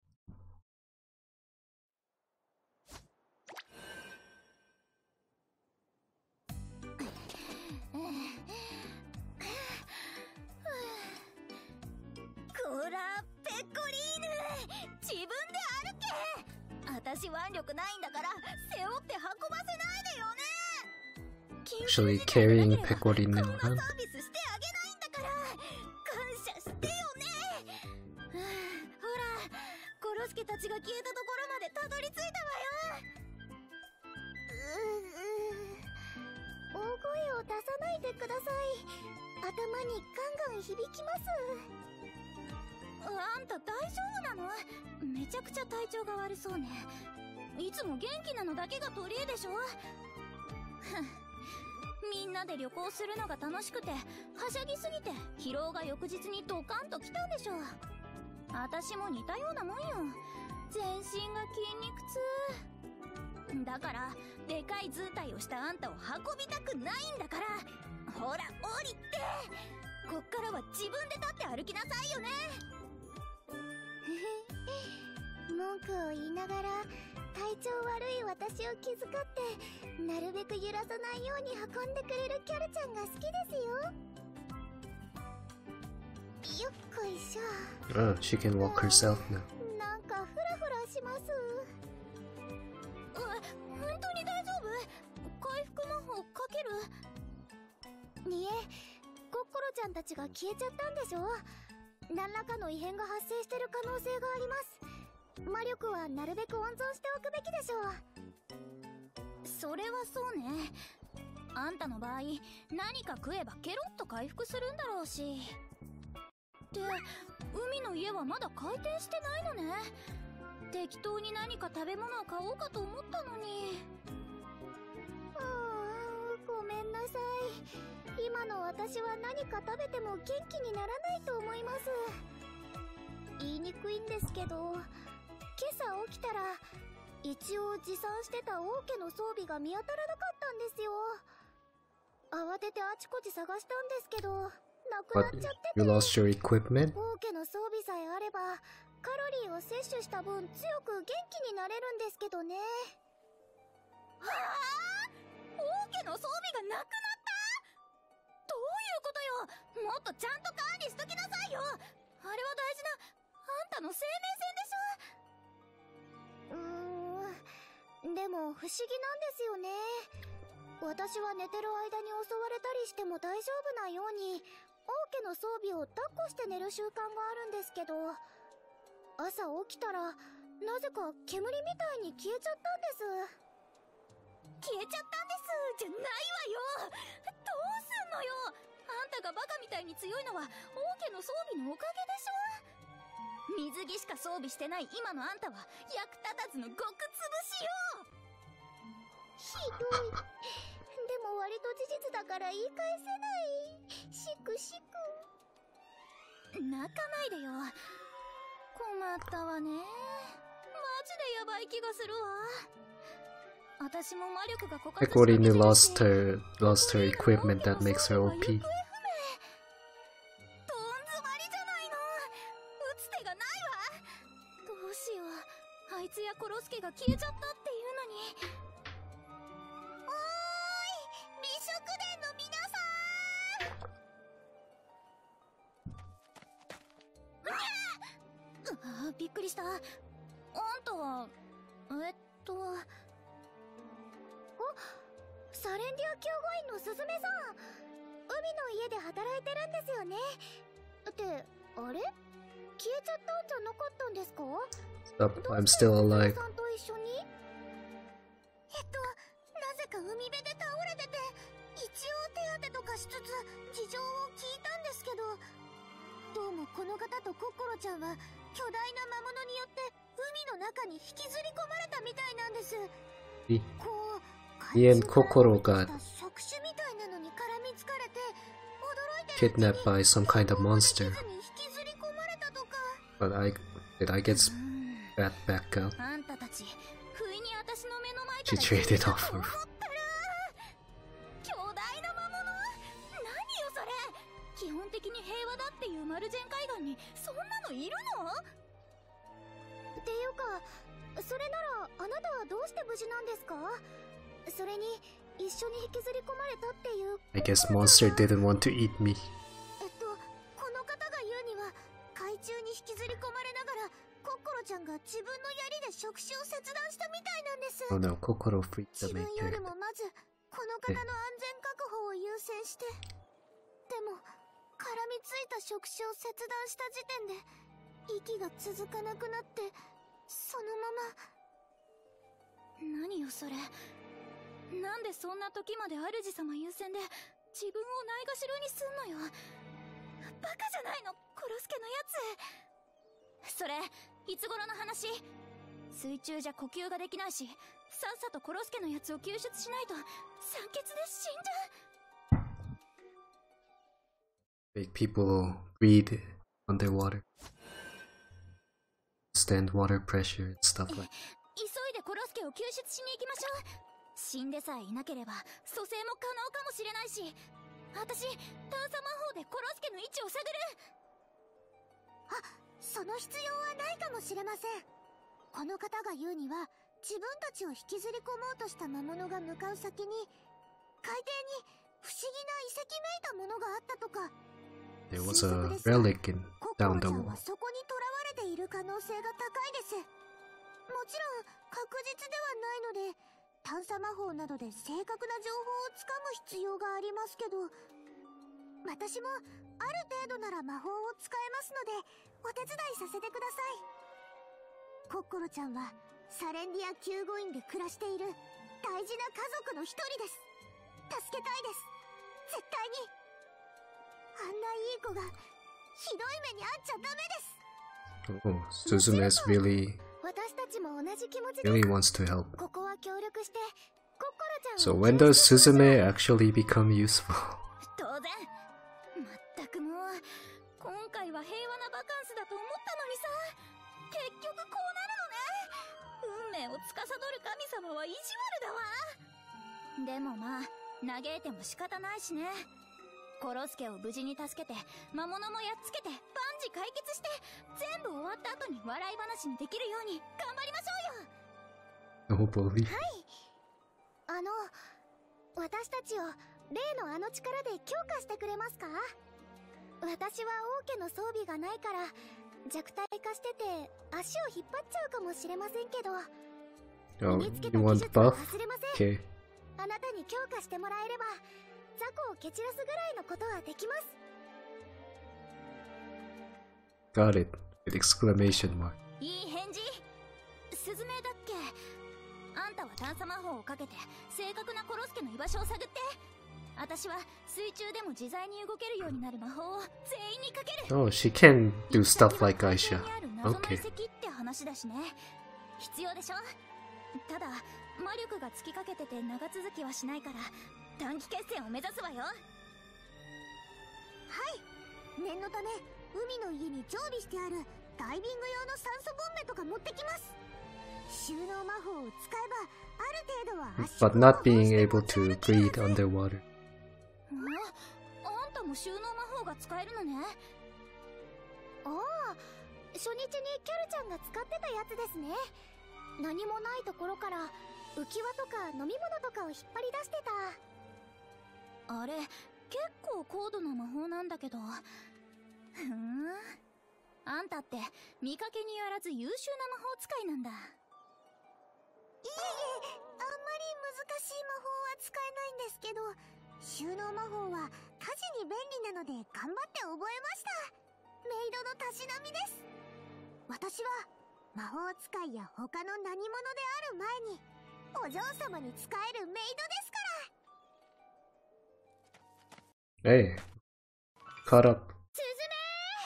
Actually carrying Pecorino around. Oh, she can walk herself now. But you lost your equipment? Pecorino lost her equipment that makes her OP. I'm still alive. He and Kokoro got kidnapped by some kind of monster. But did I get spat back up? She traded off her. ルジェン海岸にそんなのいるの？っていうか、それならあなたはどうして無事なんですか？それに一緒に引きずり込まれたっていう。 I guess monster didn't want to eat me. この方が言うには、海中に引きずり込まれながらコッコロちゃんが自分の槍で触手を切断したみたいなんです。 Oh no, Kokoro freaked the 自分 main より character. もまずこの方の安全確保を優先して、でも絡みついた触手を切断した時点で息が続かなくなって、そのまま。 何よそれ。なんでそんな時まで主様優先で自分をないがしろにすんのよ。バカじゃないの、コロスケのやつ。それいつ頃の話？水中じゃ呼吸ができないし、さっさとコロスケのやつを救出しないと酸欠で死んじゃう。 Make people breathe underwater. Stand water pressure and stuff like that. 急いでコロスケを救出しに行きましょう。死んでさえいなければ蘇生も可能かもしれないし、私探査魔法でコロスケの位置を探る。 その必要はないかもしれません。この方が言うには、自分たちを引きずり込もうとした魔物が向かう先に海底に不思議な遺跡めいたものがあったとか。 There was a relic in コッコ down ロ the ちゃん wall. はそこに囚われている可能性が高いです。もちろん確実ではないので、探査魔法などで正確な情報をつかむ必要がありますけど、私もある程度なら魔法を使えますのでお手伝いさせてください。コッコロちゃんはサレンディア救護院で暮らしている大事な家族の一人です。助けたいです、絶対に。あんないい子がひどい目に遭っちゃダメです。 Oh, Suzume is really 私たちも同じ気持ちです。 really wants to help. ここは協力してコッコロちゃん So を when does Suzume actually become useful? 当然。まったくもう今回は平和なバカンスだと思ったのにさ、結局こうなるのね。運命を司る神様は意地悪だわ。でもまあ嘆いても仕方ないしね。コロスケを無事に助けて魔物もやっつけて万事解決して、全部終わった後に笑い話にできるように頑張りましょうよ。 Oh boy. 私たちを例のあの力で強化してくれますか？私は王家の装備がないから弱体化してて足を引っ張っちゃうかもしれませんけど、 Oh, 身につけた you 技 want 術は buff? 忘れません。 Okay. あなたに強化してもらえれば雑魚を蹴散らすぐらいのことはできます。 Got it. With exclamation mark. いい返事。スズメだっけ？あんたは探査魔法をかけて正確なコロスケの居場所を探って、私は水中でも自在に動けるようになる魔法を全員にかける。 Oh, she can do stuff like Aisha. 海底にある謎の遺 Okay. 跡って話だしね。必要でしょ。ただ魔力が尽きかけてて長続きはしないから短期決戦を目指すわよ。 はい、念のため海の家に常備してあるダイビング用の酸素ボンベとか持ってきます。収納魔法を使えばある程度は圧縮 But not being able to breathe underwater. あんたも収納魔法が使えるのね。 ああ、初日にキャルちゃんが使ってたやつですね。何もないところから浮き輪とか飲み物とかを引っ張り出してた。 あれ結構高度な魔法なんだけど。あんたって見かけによらず優秀な魔法使いなんだ。 いえいえ、あんまり難しい魔法は使えないんですけど、収納魔法は家事に便利なので頑張って覚えました。メイドのたしなみです。私は魔法使いや他の何者である前にお嬢様に仕えるメイドですから。 Hey. Caught up. スズメ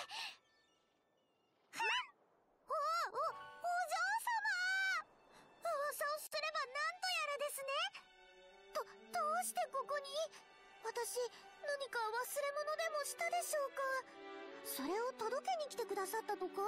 ー。お嬢様。そうすればなんとやらですね。どうしてここに？私何か忘れ物でもしたでしょうか？それを届けに来てくださったとか？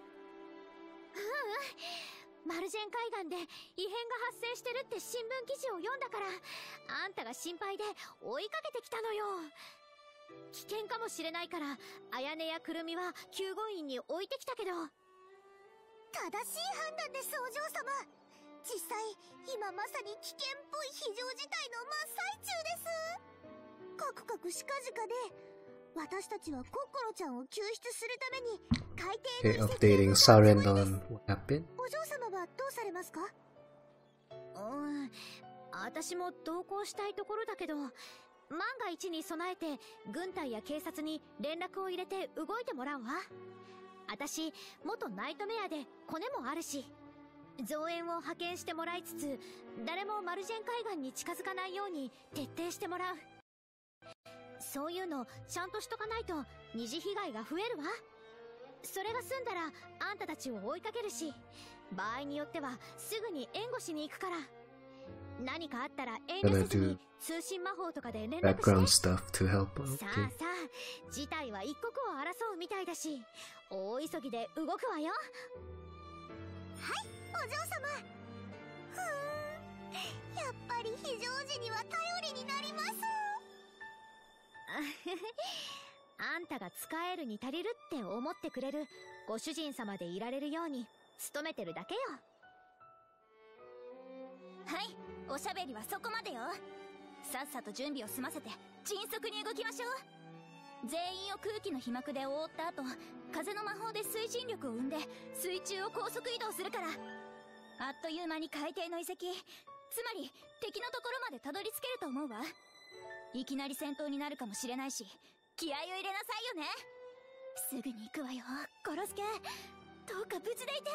マルジェン海岸で異変が発生してるって新聞記事を読んだから、あんたが心配で追いかけてきたのよ。 危険かもしれないから、綾音やくるみは救護員に置いてきたけど。 正しい判断です、お嬢様。実際、今まさに危険っぽい非常事態の真っ最中です。カクカクしかじかで、私たちはコッコロちゃんを救出するために海底 Okay, updating Saren on what happened. お嬢様はどうされますか？ 私も同行したいところだけど、万が一に備えて軍隊や警察に連絡を入れて動いてもらうわ。私元ナイトメアでコネもあるし、増援を派遣してもらいつつ、誰もマルジェン海岸に近づかないように徹底してもらう。そういうのちゃんとしとかないと二次被害が増えるわ。それが済んだらあんたたちを追いかけるし、場合によってはすぐに援護しに行くから。何かあったら遠慮せずに通信魔法とかで連絡して。 Background stuff to help. さ Okay. あさあ、事態は一刻を争うみたいだし、大急ぎで動くわよ。 はい、お嬢様。やっぱり非常時には頼りになります。 あんたが使えるに足りるって思ってくれるご主人様でいられるように努めてるだけよ。 はい、おしゃべりはそこまでよ。さっさと準備を済ませて迅速に動きましょう。全員を空気の皮膜で覆った後、風の魔法で推進力を生んで水中を高速移動するから、あっという間に海底の遺跡、つまり敵のところまでたどり着けると思うわ。いきなり戦闘になるかもしれないし、気合を入れなさいよね。すぐに行くわよ、コロスケ。どうか無事でいて。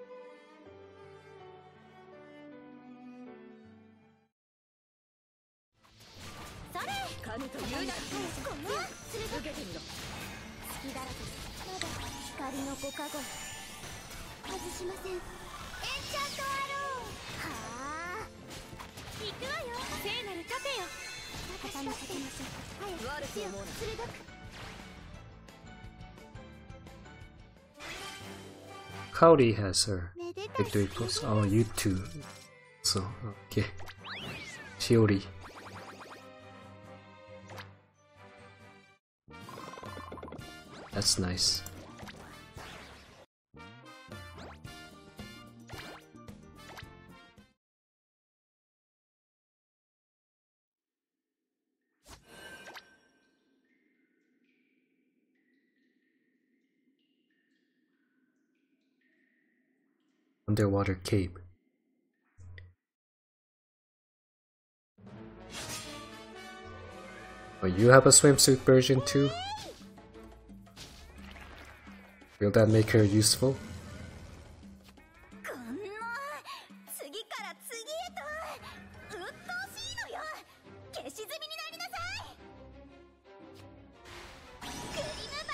それ、 神というならこんな続けてみろ。 隙だらけです。まだ光のご加護外しません。エンチャントアロー。はあ、 行くわよ。聖なる盾よ。 肩にかけましょう。早く悪く思うな。 鋭く。 Kaori has her めでたし victory post. Oh, you too. So, okay. Shiori. That's nice. Underwater cave. Oh, you have a swimsuit version too? Will that make her useful? こんな次から次へとうっとうしいのよ。消し済みになりなさい。クリムバ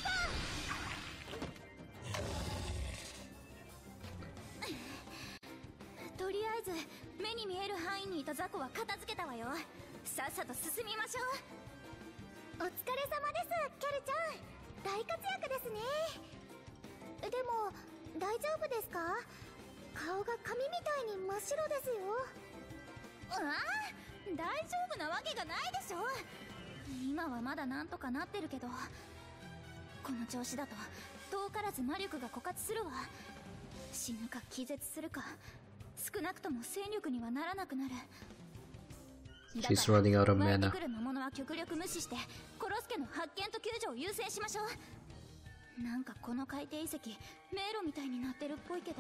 ースト。とりあえず目に見える範囲にいた雑魚は片付けたわよ。さっさと進みましょう。 お疲れ様です、キャルちゃん。大活躍ですね。でも大丈夫ですか？顔が紙みたいに真っ白ですよ。 ああ、大丈夫なわけがないでしょ。今はまだなんとかなってるけど、この調子だと遠からず魔力が枯渇するわ。死ぬか気絶するか、少なくとも戦力にはならなくなる。 She's running out of 湧い mana. てくる魔物は極力無視してコロスケの発見と救助を優先しましょう。なんかこの海底遺跡迷路みたいになってるっぽいけど、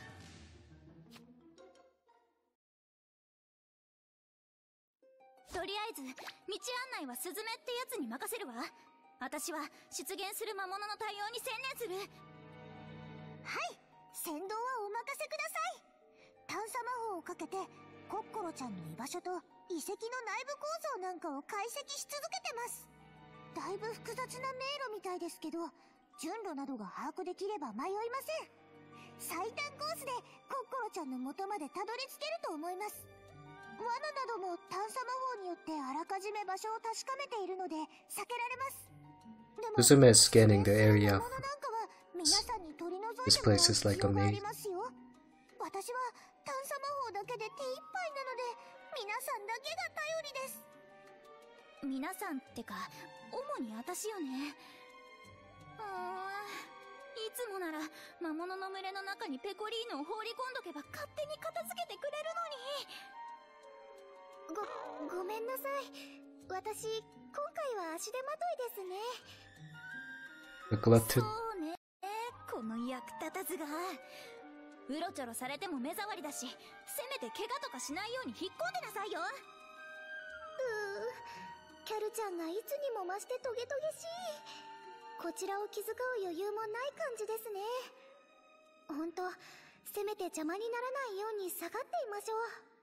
とりあえず道案内はスズメってやつに任せるわ。私は出現する魔物の対応に専念する。 はい、先導はお任せください。探査魔法をかけてコッコロちゃんの居場所と遺跡の内部構造なんかを解析し続けてます。だいぶ複雑な迷路みたいですけど、順路などが把握できれば迷いません。最短コースでコッコロちゃんの元までたどり着けると思います。罠なども探査魔法によってあらかじめ場所を確かめているので避けられます。でも Suzume is scanning the area. 魔物なんかは皆さんに取り除い This てもらう place is like 必 a 要があ maze. りますよ。私は探査魔法だけで手一杯なので、皆さんだけが頼りです。 皆さんってか主に私よね。いつもなら魔物の群れの中にペコリーヌを放り込んどけば勝手に片付けてくれるのに。 ごめんなさい。私今回は足手まといですね。 Neglected. そうね、この役立たずが。うろちょろされても目障りだし、せめて怪我とかしないように引っ込んでなさいよ。 キャルちゃんがいつにも増してトゲトゲしい。こちらを気遣う余裕もない感じですね。ほんと、せめて邪魔にならないように下がっていましょ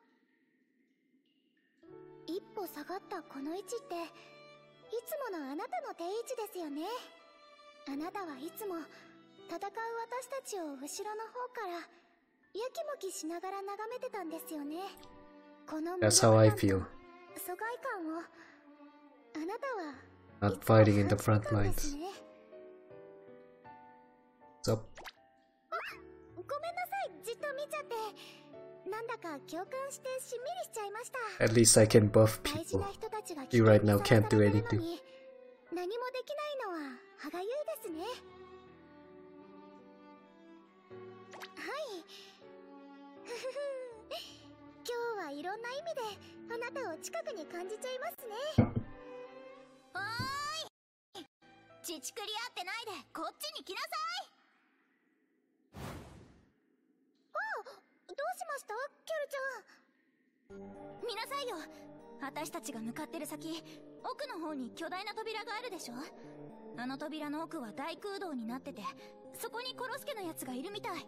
う。一歩下がったこの位置って、いつものあなたの定位置ですよね。あなたはいつも戦う私たちを後ろの方からやきもきしながら眺めてたんですよね。この That's how I feel. 疎外感をあなたは Not fighting in the front lines. What's up? ごめんなさい、じっと見ちゃって。なんだか共感してしんみりしちゃいました。 At least I can buff 大事 people. な人たちが You right now can't do 危険にさらされてるの anything. に何もできないのは歯がゆいですね。はいふふふ今日はいろんな意味であなたを近くに感じちゃいますね。 おーい、ちちくり合ってないでこっちに来なさい。 どうしましたキャルちゃん。 見なさいよ。私たちが向かってる先、奥の方に巨大な扉があるでしょ。あの扉の奥は大空洞になってて、そこにコロスケのやつがいるみたい。はい、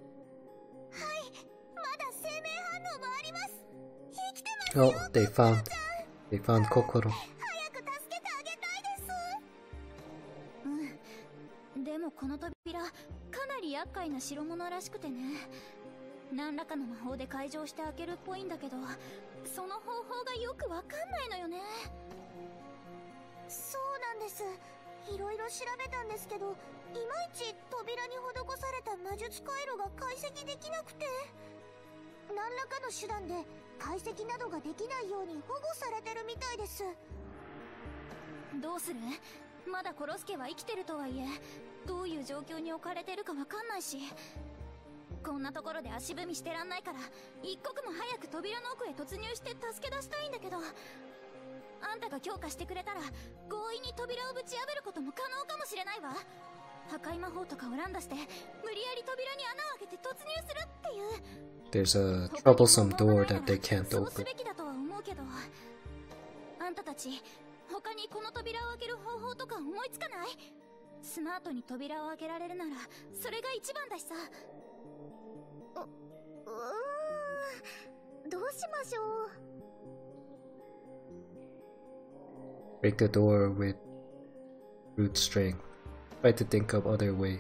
まだ生命反応もあります。生きてますよ。 Oh, they found Kokoro. 早く助けてあげたいです。 でもこの扉かなり厄介な代物らしくてね。何らかの魔法で解錠して開けるっぽいんだけど、その方法がよくわかんないのよね。 そうなんです。いろいろ調べたんですけど、いまいち扉に施された魔術回路が解析できなくて、何らかの手段で解析などができないように保護されてるみたいです。 どうする？まだコロスケは生きてるとはいえ、どういう状況に置かれてるかわかんないし、こんなところで足踏みしてらんないから、一刻も早く扉の奥へ突入して助け出したいんだけど、あんたが強化してくれたら強引に扉をぶち破ることも可能かもしれないわ。破壊魔法とかを乱打して無理やり扉に穴を開けて突入するっていう。 There's a troublesome door that they can't そうす open. べきだとは思うけど、あんたたち他にこの扉を開ける方法とか思いつかない？スマートに扉を開けられるならそれが一番だしさ。 どうしましょう。 Break the door with brute strength. Try to think of other way.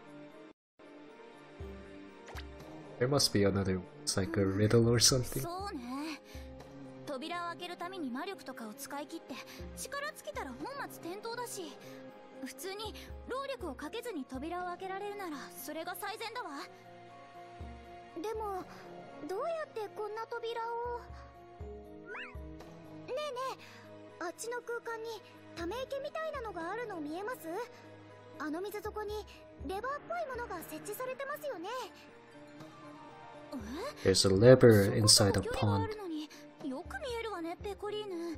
There must be another. It's like a riddle or something. そうね。扉を開けるために魔力とかを使い切って力尽きたら本末転倒だし、普通に労力をかけずに扉を開けられるならそれが最善だわ。 でもどうやってこんな扉を。ねえねえ、あっちの空間にため池みたいなのがあるの見えます？あの水底にレバーっぽいものが設置されてますよね。 There's a lever inside a 距離があ pond. るのによく見えるわね、ペコリーヌ。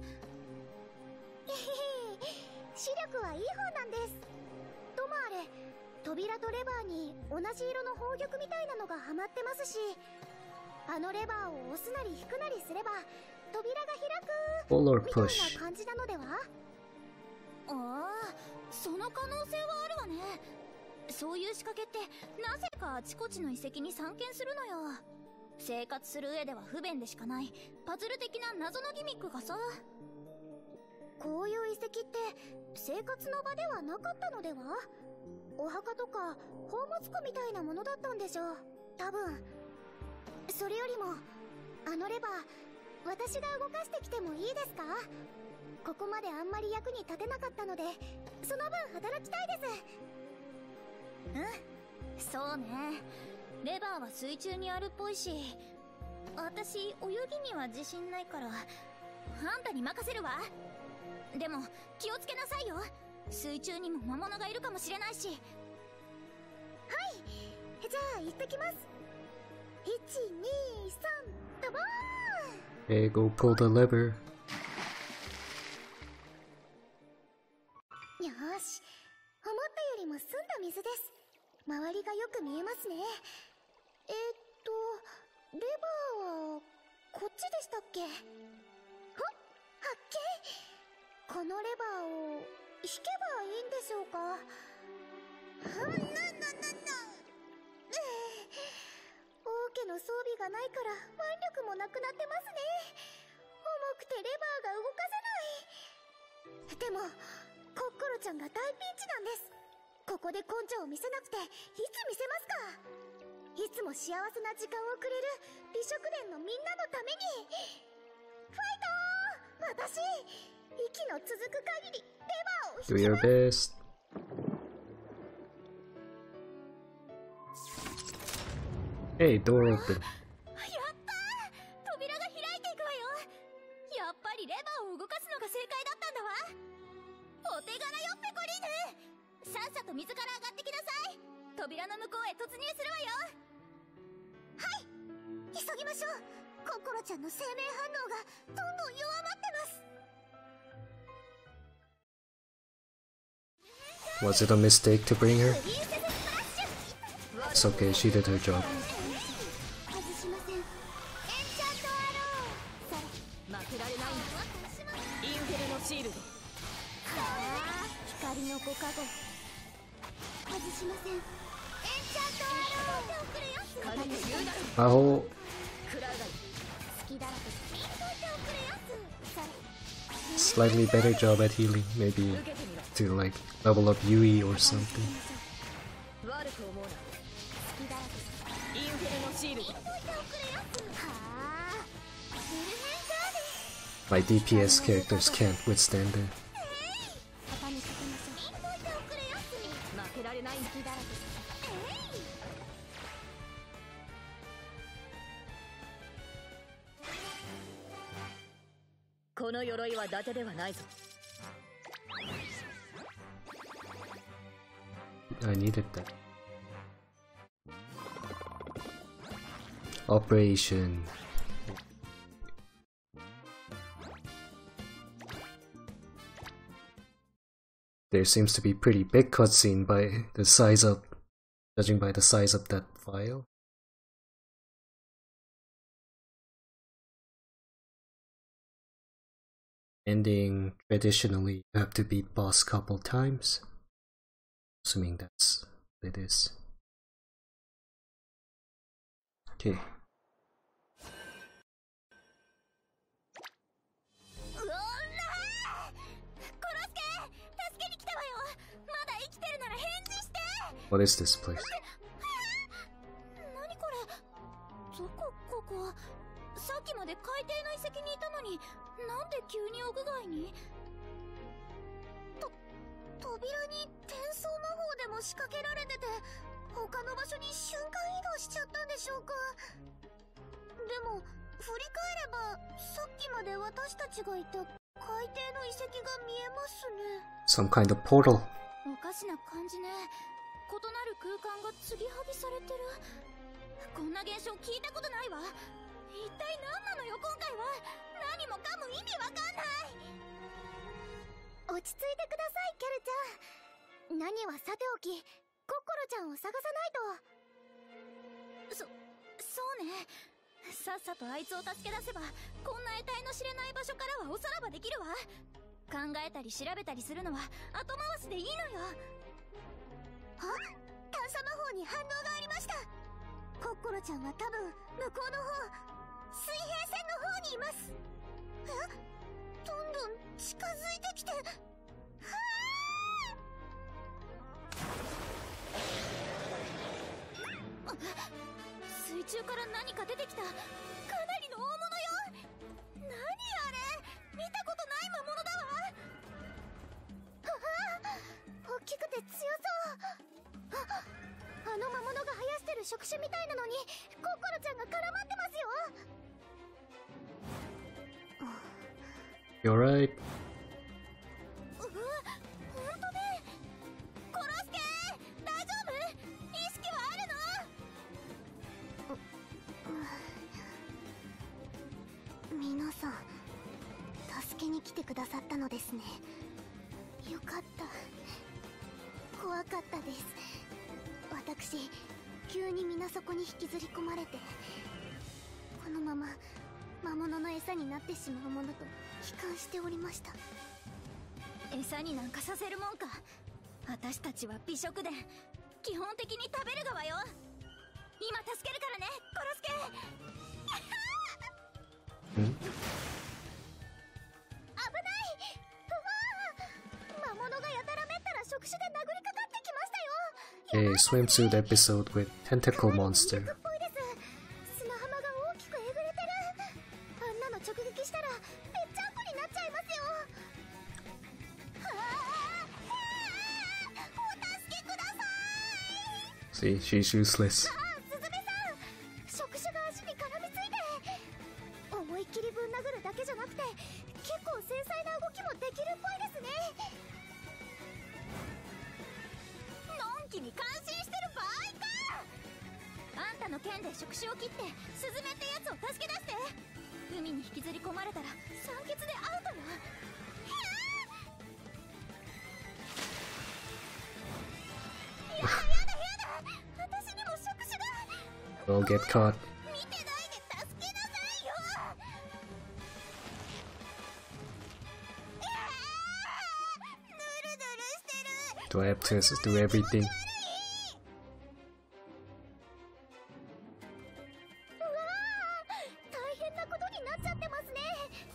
視力はいい方なんです。ともあれ、扉とレバーに同じ色の宝玉みたいなのがはまってますし、あのレバーを押すなり引くなりすれば扉が開く Pull or みたい push. な感じなのでは。 ああ、その可能性はあるわね。そういう仕掛けってなぜかあちこちの遺跡に散見するのよ。生活する上では不便でしかないパズル的な謎のギミックがさ。 こういう遺跡って生活の場ではなかったのでは？お墓とか宝物庫みたいなものだったんでしょう、多分。それよりもあのレバー、私が動かしてきてもいいですか？ここまであんまり役に立てなかったので、その分働きたいです。 そうね。レバーは水中にあるっぽいし、私泳ぎには自信ないからあんたに任せるわ。 でも気をつけなさいよ。水中にも魔物がいるかもしれないし。はい、 じゃあ行ってきます。1、2、3、ドボーン。 Hey, go pull the lever. よーし、思ったよりも澄んだ水です。周りがよく見えますね。レバーはこっちでしたっけ？発見！このレバーを引けばいいんでしょうか？王家の装備がないから腕力もなくなってますね。重くてレバーが動かせない。でもコッコロちゃんが大ピンチなんです。ここで根性を見せなくていつ見せますか？いつも幸せな時間をくれる美食殿のみんなのためにファイトー！私息の続く限りレバーを引きます。 Do your best. Hey, door open. やったー！扉が開いていくわよ。やっぱりレバーを動かすのが正解だったんだわ。お手柄よペコリーヌ。さっさと水から上がってきなさい。扉の向こうへ突入するわよ。 はい、急ぎましょう。コッコロちゃんの生命反応がどんどん弱まってます。 Was it a mistake to bring her? It's okay, she did her job. 外しません。エンチャントアロー。 負けられないんだ。インフェルノシールド。 光のご加護。外しません。エンチャントアロー。 金で言うなろ。 Aho. クラウダリ。 隙だらけ。 Slightly better job at healing, maybe to like level up Yui or something. 悪く思うな。インフェルノシールド。 My DPS characters can't withstand it. 負けられないんだ。この鎧は伊達ではないぞ。 I needed that. Operation. There seems to be pretty big cutscene by the size of, judging by the size of that file. Ending, traditionally you have to beat boss couple times. Assuming that's what it is. Okay. うおらー！コロスケ、助けに来たわよ。まだ生きてるなら返事して。 What is this place? 何これ？どこここ？さっきまで海底の遺跡にいたのに、なんで急に屋外に？ 扉に転送魔法でも仕掛けられてて、他の場所に瞬間移動しちゃったんでしょうか。でも振り返ればさっきまで私たちがいた海底の遺跡が見えますね。 Some kind of portal. おかしな感じね。異なる空間が継ぎはぎされてる。こんな現象聞いたことないわ。一体何なのよ今回は。何もかも意味わかんない。 落ち着いてくださいキャルちゃん。何はさておきコッコロちゃんを探さないと。 そうね。さっさとあいつを助け出せば、こんな得体の知れない場所からはおさらばできるわ。考えたり調べたりするのは後回しでいいのよ。 探査魔法に反応がありました。コッコロちゃんは多分向こうの方、水平線の方にいます。どんどん近づいてきて、 水中から何か出てきた。かなりの大物よ。何あれ、見たことない魔物だわ。 大きくて強そう。あの魔物が生やしてる触手みたいなのにコッコロちゃんが絡まってますよ。 You alright? けに来てくださったのですね。よかった。怖かったです。私急に水底に引きずり込まれて、このまま魔物の餌になってしまうものと悲観しておりました。 餌になんかさせるもんか。私たちは美食で基本的に食べる側よ。今助けるからね、コロスケ。 うん、 危ない。魔物がやたらめったら触手で殴りかかってきましたよ。 A swimsuit episode with tentacle monster. 砂浜が大きくえぐれてる。あんなの直撃したらぺっちゃんこになっちゃいますよ。お助けください。 See, she's useless. スズメさん、触手が足に絡みついて、思いっきりぶん殴るだけじゃなくて結構繊細な動きもできるっぽいですね。 のんきに感心してる場合か。あんたの剣で触手を切ってスズメってやつを助け出して。海に引きずり込まれたら酸欠でアウトよ。やだ私にも触手が。 Don't get caught. 見てないで助けなさいよ。ぬるぬるしてる。 Do I have to do everything? うわー、大変なことになっちゃってますね。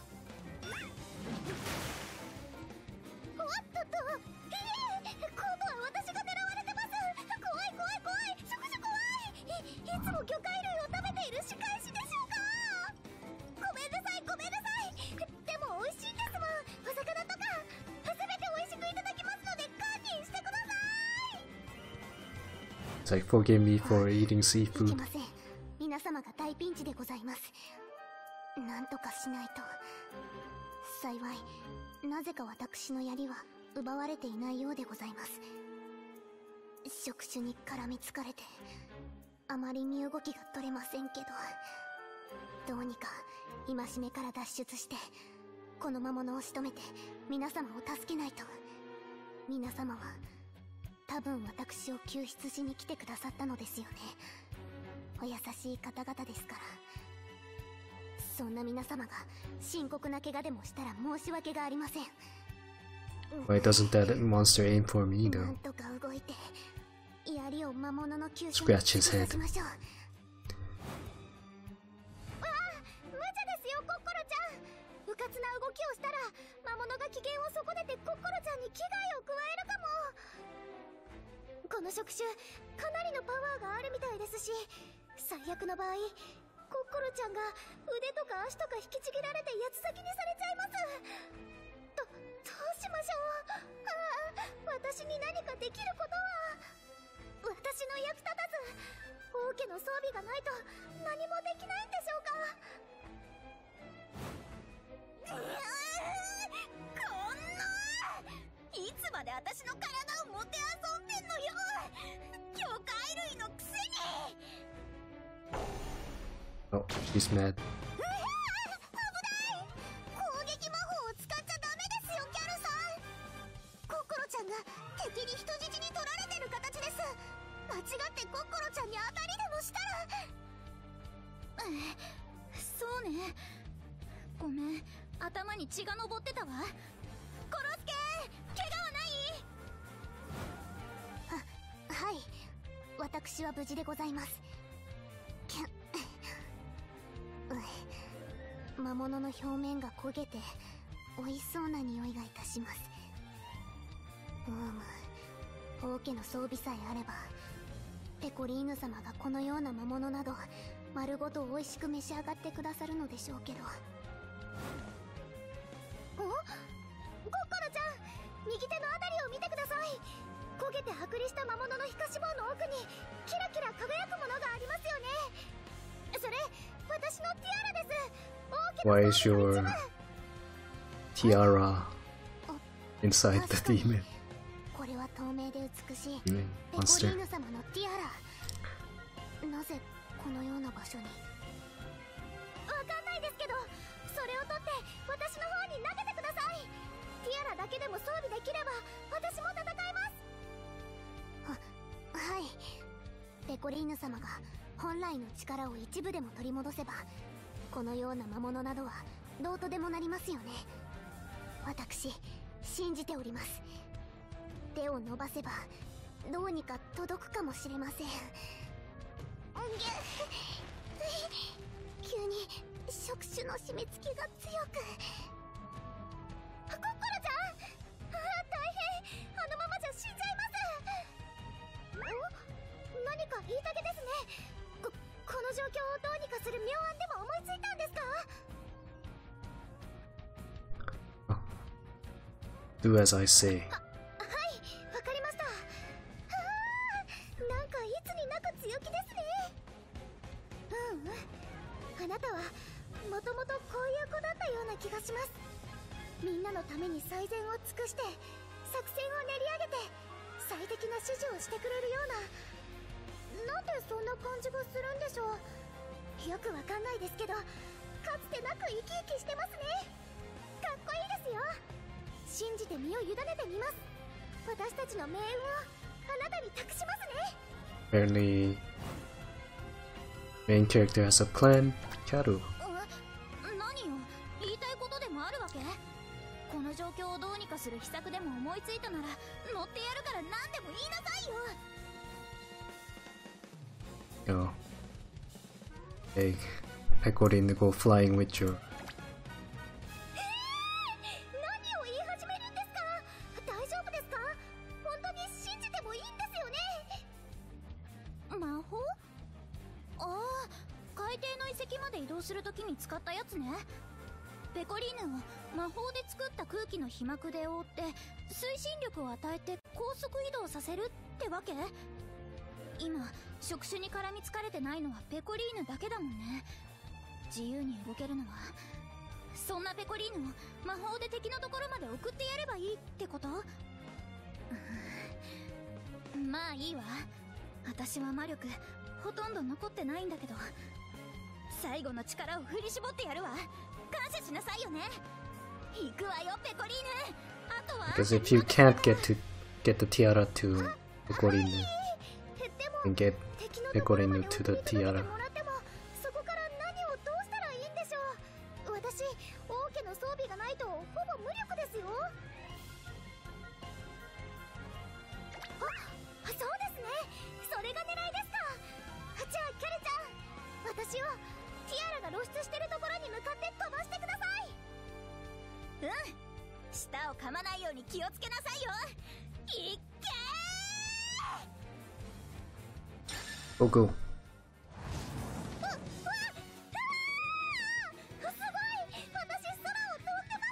おっとっと、今度は私が狙われてます。怖い怖い怖い、触手怖い。いつも魚介類を食べている仕返しでしょうか。ごめんなさいごめんなさい。でも美味しいんですもん、お魚とか。全て美味しくいただきますので堪忍してください。 It's like, forgive me for eating いけ seafood. ません。皆様が大ピンチでございます。なんとかしないと。幸いなぜか私の槍は奪われていないようでございます。触手に絡みつかれてあまり身動きが取れませんけど、どうにか戒めから脱出してこの魔物を仕留めて皆様を助けないと。皆様は多分私を救出しに来てくださったのですよね。お優しい方々ですから。そんな皆様が深刻な怪我でもしたら申し訳がありません。 Why doesn't that monster aim for me な though? んとか動いて槍を魔物の急所 Scratch his に head. しましょう。無茶ですよコッコロちゃん。うかつな動きをしたら魔物が機嫌を損ねてコッコロちゃんに危害を加えるかも。この触手かなりのパワーがあるみたいですし、最悪の場合コッコロちゃんが腕とか足とか引きちぎられて八つ裂きにされちゃいます。どうしましょう。私に何かできることは。私の役立たず王家の装備がないと何もできないんでしょうか。 こんないつまで私の体をもてあそんでんのよ。魚介類のくせに。 Oh, she's mad. 攻撃魔法を使っちゃダメですよギャルさん。コッコロちゃんが敵に人質に取られてる形です。間違ってコッコロちゃんに当たりでもしたら。 そうね、ごめん、頭に血が上ってたわ。コロスケ、怪我はない？ はい、私は無事でございます。魔物の表面が焦げて美味しそうな匂いがいたします。王家の装備さえあればペコリーヌ様がこのような魔物など丸ごと美味しく召し上がってくださるのでしょうけど。コッコロちゃん、右手のあたりを見てください。焦げて剥離した魔物の皮下脂肪の奥にキラキラ輝くものがありますよね。それ私のティアラです。 Why is your tiara inside the demon? これは透明で美しい Demon ペコリ monster. ーヌ様のティアラ。なぜこのような場所に。わかんないですけど、 それを取って私の方に投げてください。ティアラだけでも装備できれば私も戦えます。はい。ペコリーヌ様が本来の力を一部でも取り戻せば、このような魔物などはどうとでもなりますよね。私信じております。手を伸ばせばどうにか届くかもしれません。急に触手の締め付けが強く。コッコロちゃん、大変、あのままじゃ死んじゃいます。何か言いたげですね。この状況をどうにかする妙案でも思いついたんですか？ Do as I say. はい、わかりました。なんかいつになく強気ですね。あなたはもともとこういう子だったような気がします。みんなのために最善を尽くして作戦を練り上げて最適な指示をしてくれるような、なんでそんな感じがするんでしょう。よくわかんないですけど、かつてなく生き生きしてますね。かっこいいですよ。信じて身を委ねてみます。私たちの命運をあなたに託しますね。 Apparently, main character has a plan. Karu. 何よ、言いたいことでもあるわけ？この状況をどうにかする秘策でも思いついたなら乗ってやるから何でも言いなさいよ。 Yo. Hey, Pecorin, go flying with you. 何を言い始めるんですか？大丈夫ですか？本当に信じてもいいんですよね？ 魔法？ああ、海底の遺跡まで移動するときに使ったやつね。ペコリーヌを魔法で作った空気の皮膜で覆って推進力を与えて高速移動させるってわけ？今触手に絡みつかれてないのはペコリーヌだけだもんね。自由に動けるのは。そんなペコリーヌを魔法で敵のところまで送ってやればいいってこと？まあいいわ。私は魔力ほとんど残ってないんだけど、最後の力を振り絞ってやるわ。感謝しなさいよね。行くわよ、ペコリーヌ。あとは Because if you can't get the tiara to Pecorin, and get Pecorin to the tiara. そこから何をどうしたらいいんでしょう。私、王家の装備がないとほぼ無力ですよ。そうですね。それが狙いですか。じゃあキャルちゃん、私をティアラが露出してるところに向かって飛ばしてください。 舌を噛まないように気をつけなさいよ。いっけー。 Oh, go. すごい、私空を飛んでます。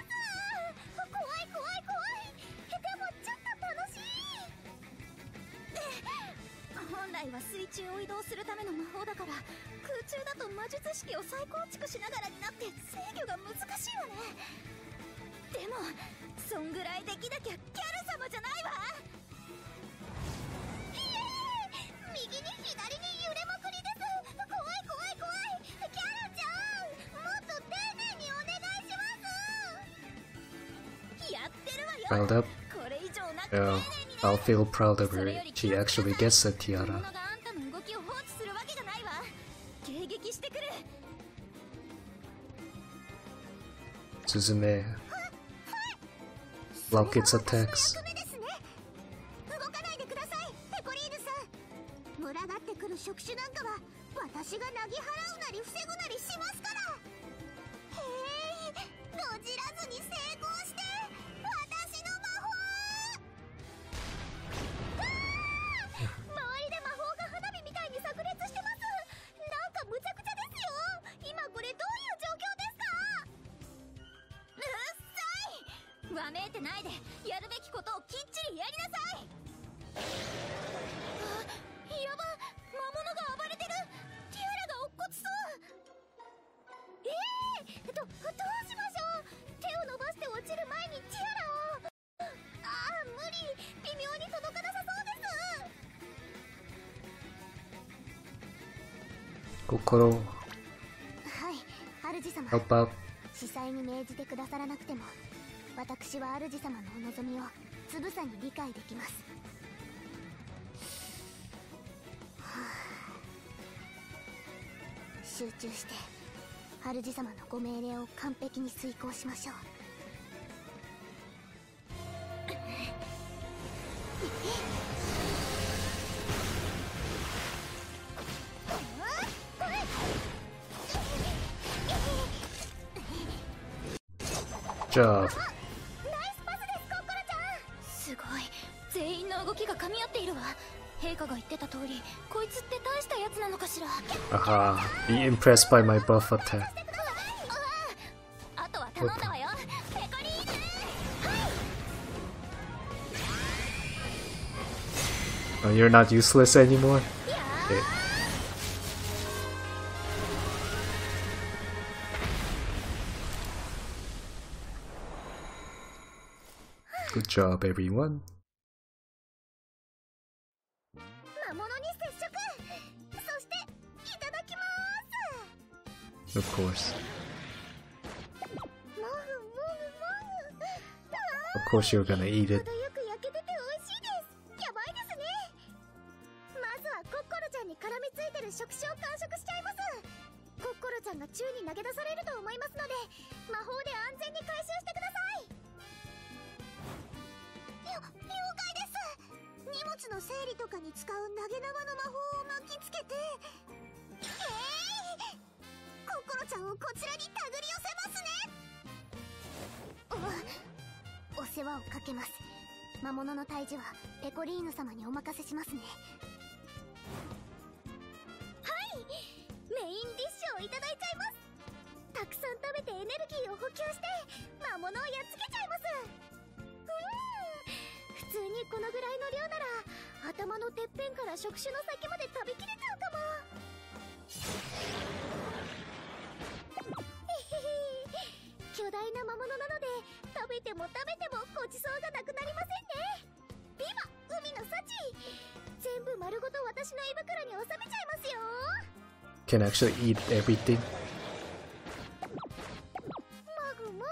怖い怖い怖い。でもちょっと楽しい。 本来は水中を移動するための魔法だから、空中だと魔術式を再構築しながらになって制御が難しいわね。でもそんぐらいできなきゃキャル様じゃないわ。 右に左に揺れまくりです。怖い怖い怖い。キャラちゃん、もっと丁寧にお願いします。 やってるわよ。 Proud up? これ以上なく Yeah, I'll feel proud of her. She actually gets a tiara. があんたの動きを放置するわけがないわ。迎撃してくる。 Suzume block its attacks. 動かないでください、ペコリーヌさん。群がってくる触手なんかは私がなぎ払うなり防ぐなりしますから。へえ、どじらずに成功して私の魔法。周りで魔法が花火みたいに炸裂してます。なんかむちゃくちゃですよ。今これどういう状況ですか？ うっさい。わめいてないでやるべきことをきっちりやりなさい。やば、魔物が暴れてる。ティアラが落っこちそう。 どうしましょう。手を伸ばして落ちる前にティアラを。無理。微妙に届かなさそうです。 Kokoro, はい、主様。 help out. 司祭に命じてくださらなくても、私は主様のお望みをつぶさに理解できます。集中して主様のご命令を完璧に遂行しましょう。 Job. すごい、全員の動きが噛み合っているわ。陛下が言ってた通り、こいつって大したやつなのかしら。 Aha. Be impressed by my buff attack. あとは頼んだわよ、ペコリーヌ。 Oh, you're not useless anymore? Okay. Good job, everyone. 魔物に接触。そしていただきます。 Of course. もぐもぐもぐ。 Of course you're gonna eat it. 程よく焼けてて美味しいです。やばいですね。まずはコッコロちゃんに絡みついてる触手を完食しちゃいます。コッコロちゃんが宙に投げ出されると思いますので、魔法で安全に回収してください。了解です。荷物の整理とかに使う投げ縄の魔法を巻きつけて、コッコロちゃんをこちらに手繰り寄せますね。お世話をかけます。魔物の退治はペコリーヌ様にお任せしますね。はい、メインディッシュをいただいちゃいます。たくさん食べてエネルギーを補給して魔物をやっつけちゃいます。普通にこのぐらいの量なら頭のてっぺんから触手の先まで食べきれちゃうかも。巨大な魔物なので食べても食べてもごちそうがなくなりませんね。ビバ海の幸、全部丸ごと私の胃袋に収めちゃいますよ。 Can actually eat everything. もぐもぐもぐ。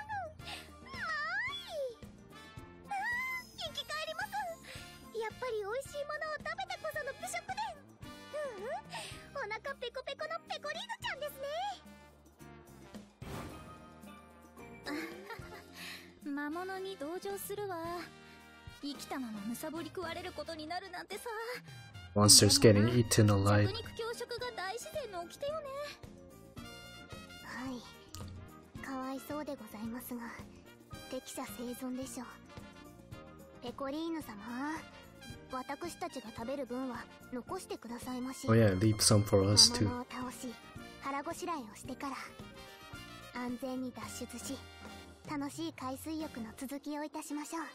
生き返ります。やっぱり美味しいものを食べてこその美食で。お腹ペコペコのペコリーヌちゃんですね。 魔物に同情するわ。生きたままむさぼり食われることになるなんてさ。 Monsters getting eaten alive. 弱肉強食が大自然の掟よね。 はい、かわいそうでございますが適者生存でしょう。ペコリーヌ様、私たちが食べる分は残してくださいまし。 Oh yeah, leave some for us 魔 too. 物を倒し腹ごしらえをしてから安全に脱出し、楽しい海水浴の続きをいたしましょう。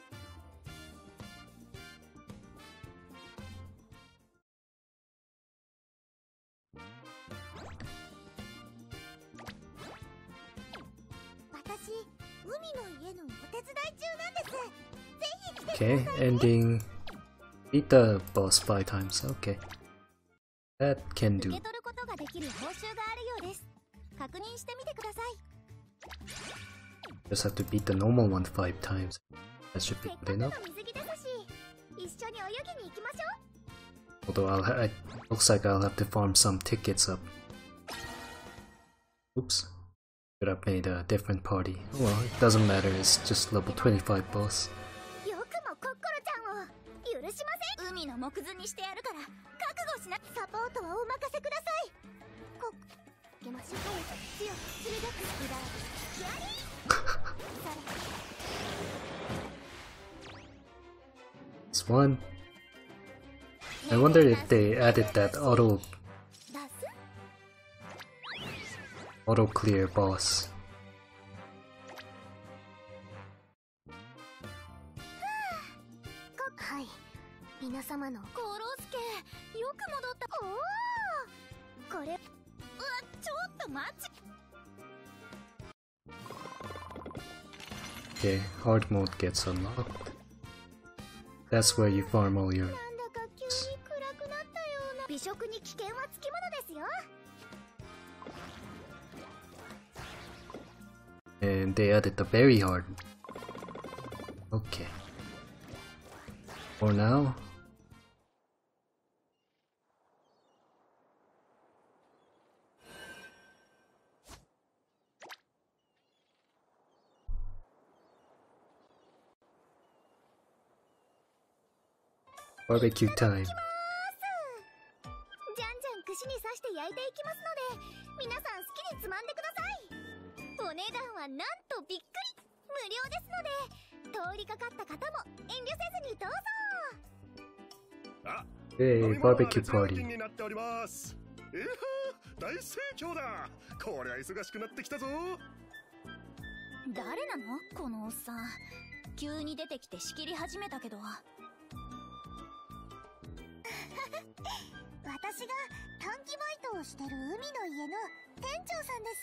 私、海の家のお手伝い中なんです。ぜひ来てください Okay, ね。 ending. Beat the boss 5 times. Okay. That can 受 do. け取ることができる報酬があるようです。確認してみてください。 Just have to beat the normal one 5 times. That should せ be っ good か enough. くの水着ですし、一緒に泳ぎに行きましょう。 Although it looks like I'll have to farm some tickets up. Oops. Could have made a different party. Oh well, it doesn't matter. It's just level 25 boss. よくもコッコロちゃんを許しません。海の木図にしてやるから覚悟しな。サポートはお任せください。こけましょう。強く鋭く裏やり This one. I wonder if they added that auto 出す。 clear boss. はい、皆様のコロスケ、よく戻った。 おお、これうわ、ちょっと待ち。 Okay, hard mode gets unlocked. That's where you farm all your. なんだか急に暗くなったような。美食に危険はつきものですよ。 And they added the very hard. Okay. For now. Barbecue time. じゃんじゃん串に刺して焼いていきますので、皆さん好きにつまんでください。お値段はなんとびっくり無料ですので、通りかかった方も遠慮せずにどうぞ。 あ、 Hey, barbecue party. になっております。大盛況だ。こりゃ忙しくなってきたぞ。 誰なのこのおっさん。急に出てきて仕切り始めたけど。 私が短期バイトをしてる海の家の店長さんです。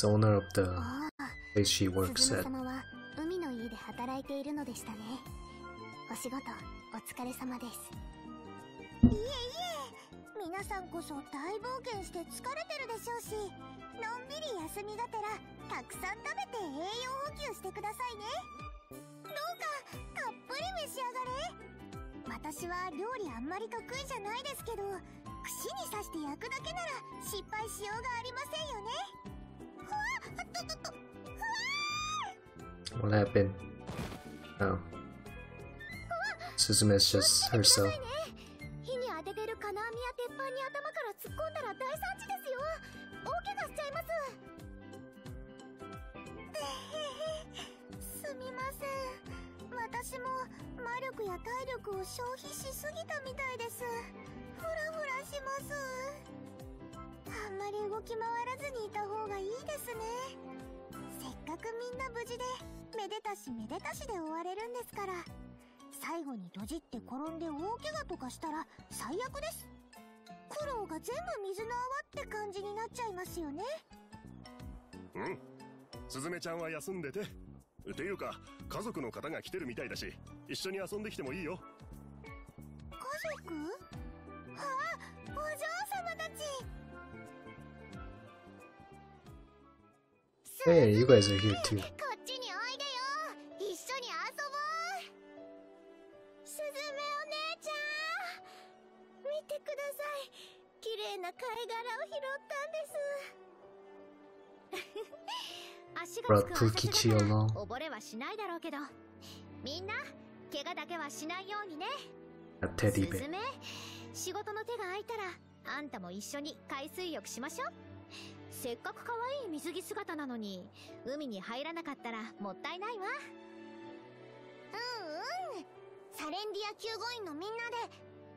It's owner of the ああ、 place she works 鈴 at. 様は海の家で働いているのでしたね。お仕事お疲れ様です。いえいえ、皆さんこそ大冒険して疲れてるでしょうし、のんびり休みがてらたくさん食べて栄養補給してくださいね。どうかたっぷり召し上がれ。私は料理あんまり得意じゃないですけど、串に刺して焼くだけなら失敗しようがありませんよね。ふわっ、ふわー。 What happened? Oh. Suzume's just herself. 火に当ててる金網や鉄板に頭から突っ込んだら大惨事ですよ。大怪我しちゃいます。 すみません。私も魔力や体力を消費しすぎたみたいです。フラフラします。あんまり動き回らずにいた方がいいですね。せっかくみんな無事でめでたしめでたしで終われるんですから。最後にドジって転んで大怪我とかしたら最悪です。苦労が全部水の泡って感じになっちゃいますよね。 うん。すずめちゃんは休んでて。っていうか、家族の方が来てるみたいだし、一緒に遊んできてもいいよ。 家族？ああ、お嬢様たち。 Hey, you guys are here too. こっちにおいでよ。一緒に遊ぼう。すずめお姉ちゃん、見てください。綺麗な貝殻を拾ったんです。足が Brought つく汗 Pukichi だから along. 溺れはしないだろうけど、みんな怪我だけはしないようにね。 A teddy すず bear. め、仕事の手が空いたらあんたも一緒に海水浴しましょう。せっかく可愛い水着姿なのに海に入らなかったらもったいないわ。サレンディア救護員のみんなで、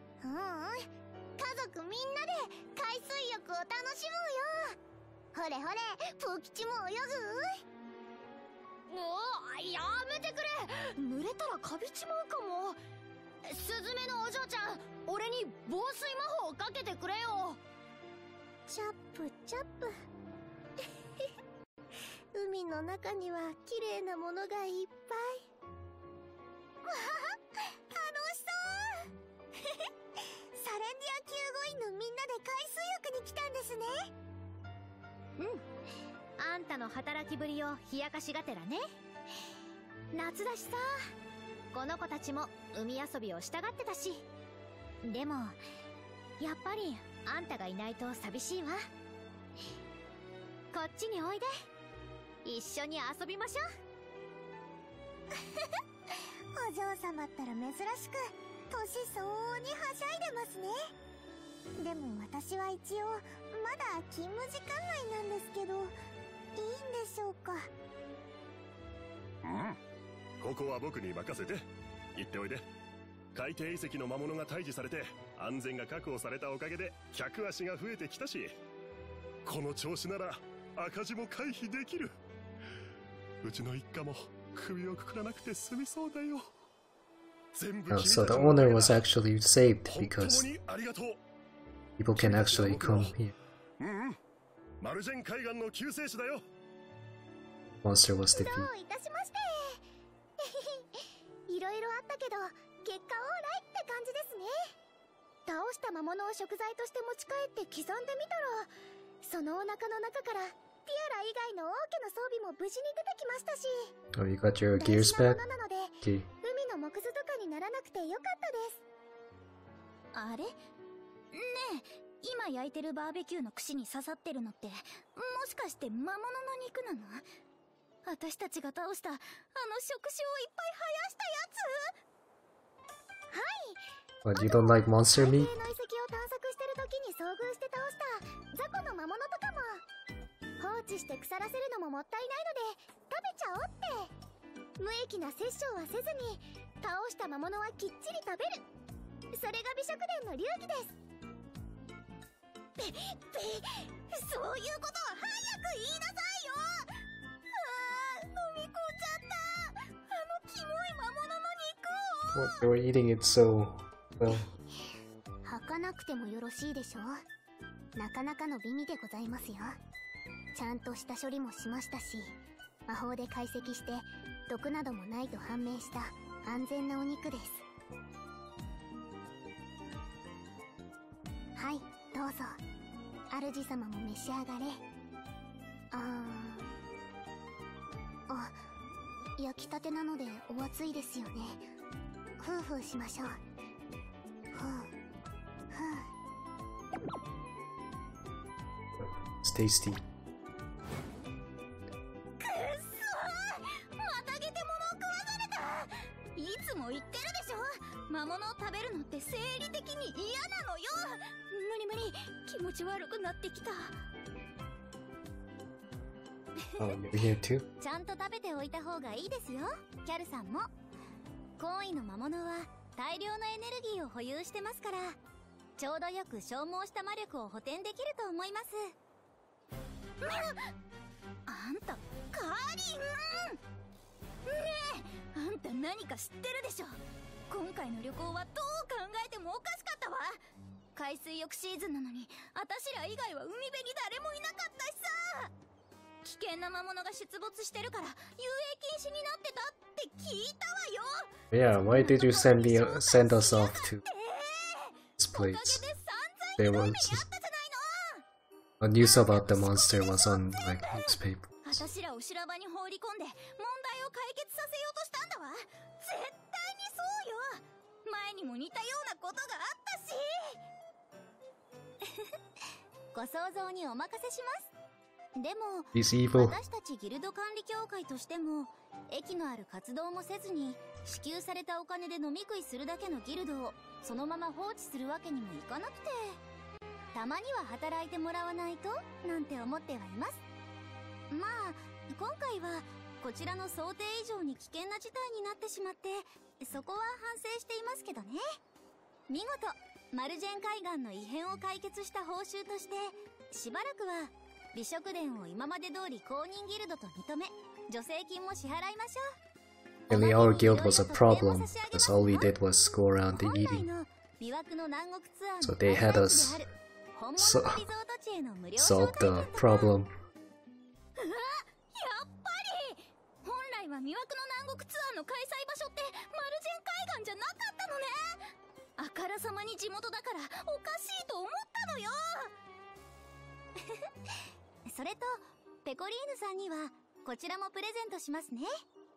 家族みんなで海水浴を楽しもうよ。ほれほれ、プー吉も泳ぐ？やめてくれ。濡れたらカビちまうかも。スズメのお嬢ちゃん、俺に防水魔法をかけてくれよ。チャップチャップ。海の中には綺麗なものがいっぱい。わあ、楽しそう。サレンディア救護員のみんなで海水浴に来たんですね。あんたの働きぶりを冷やかしがてらね。夏だしさ、この子たちも海遊びをしたがってたし。でもやっぱりあんたがいないと寂しいわ。こっちにおいで。一緒に遊びましょう。お嬢様ったら珍しく年相応にはしゃいでますね。でも私は一応まだ勤務時間内なんですけど、いいんでしょうか？ ここは僕に任せて。行っておいで。海底遺跡の魔物が退治されて安全が確保されたおかげで客足が増えてきたし、この調子なら赤字も回避できる。うちの一家も首をくくらなくて済みそうだよ。全部 Oh, so the owner was actually saved because ありがとう。 people can actually come here. マルジェン海岸の救世主だよ。 Monster was ど defeated. ういたしまして。いろいろあったけど結果オーライって感じですね。倒した魔物を食材として持ち帰って刻んでみたら、そのお腹の中からラ以外の王家の装備も無事に出てきましたし、 Oh, you got your 大 gears 事な back? ものなので Okay. 海の木図とかにならなくてよかったです。 あれねえ、今焼いてるバーベキューの串に刺さってるのって、もしかして魔物の肉なの？私たちが倒したあの触手をいっぱい生やしたやつ？ はい。 What, you don't like monster 海 meat? 底の遺跡を探索してる時に遭遇して倒した雑魚の魔物とかも放置して腐らせるのももったいないので食べちゃおうって。無益な殺生はせずに倒した魔物はきっちり食べる。それが美食殿の流儀です。 そういうことは早く言いなさいよ。飲み込んじゃった。あのキモい魔物の肉を。 What, you're eating it so well. 吐かなくてもよろしいでしょう。なかなかの美味でございますよ。ちゃんと下処理もしましたし、魔法で解析して毒などもないと判明した安全なお肉です。はい、どうぞ。主様も召し上がれ。焼きたてなのでお熱いですよね。ふうふうしましょう。 It's tasty. くっそー、またゲテモノを食わされた。いつも言ってるでしょ、魔物を食べるのって生理的に嫌なのよ。無理気持ち悪くなってきた。 Oh, you're here too? ちゃんと食べておいた方がいいですよ、キャルさんも。高位の魔物は大量のエネルギーを保有してますから、ちょうどよく消耗した魔力を補填できると思います。あんたカーリン、ねえ、あんた何か知ってるでしょ。今回の旅行はどう考えてもおかしかったわ。海水浴シーズンなのに私ら以外は海辺に誰もいなかったしさ。危険な魔物が出没してるから遊泳禁止になってたって聞いたわよ。 Yeah, why did you send us off to this place? There was news about the monster was on like newspaper. 私らを修羅場に放り込んで問題を解決させようとしたんだわ。絶対にそうよ。前にも似たようなことがあったし。ご想像にお任せします。でも He's evil. 私たちギルド管理協会としても益のある活動もせずに支給されたお金で飲み食いするだけのギルドをそのまま放置するわけにもいかなくて、たまには働いてもらわないとなんて思ってはいます。まあ今回はこちらの想定以上に危険な事態になってしまって、そこは反省していますけどね。見事マルジェン海岸の異変を解決した報酬としてしばらくは美食殿を今まで通り公認ギルドと認め、助成金も支払いましょう。 Really, our guild was a problem because all we did was go around eating. So they had us solve the problem. やっぱり本来は魅惑の南国ツアーの開催場所ってマルジェン海岸じゃなかったのね。あからさまに地元だからおかしいと思ったのよ。それとペコリーヌさんにはこちらもプレゼントしますね。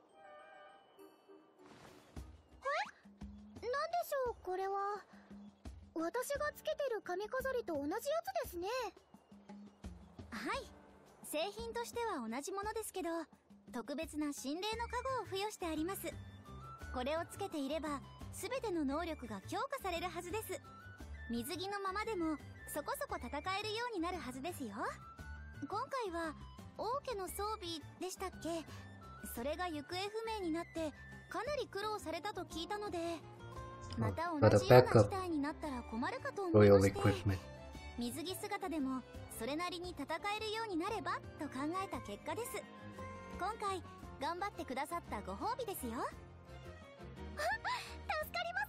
なんでしょうこれは。私がつけてる髪飾りと同じやつですね。 はい、製品としては同じものですけど特別な心霊の加護を付与してあります。これをつけていれば全ての能力が強化されるはずです。水着のままでもそこそこ戦えるようになるはずですよ。今回は王家の装備でしたっけ。それが行方不明になってかなり苦労されたと聞いたので、また同じような事態になったら困るかと思いまして、水着姿でもそれなりに戦えるようになればと考えた結果です。今回頑張ってくださったご褒美ですよ。 助かります。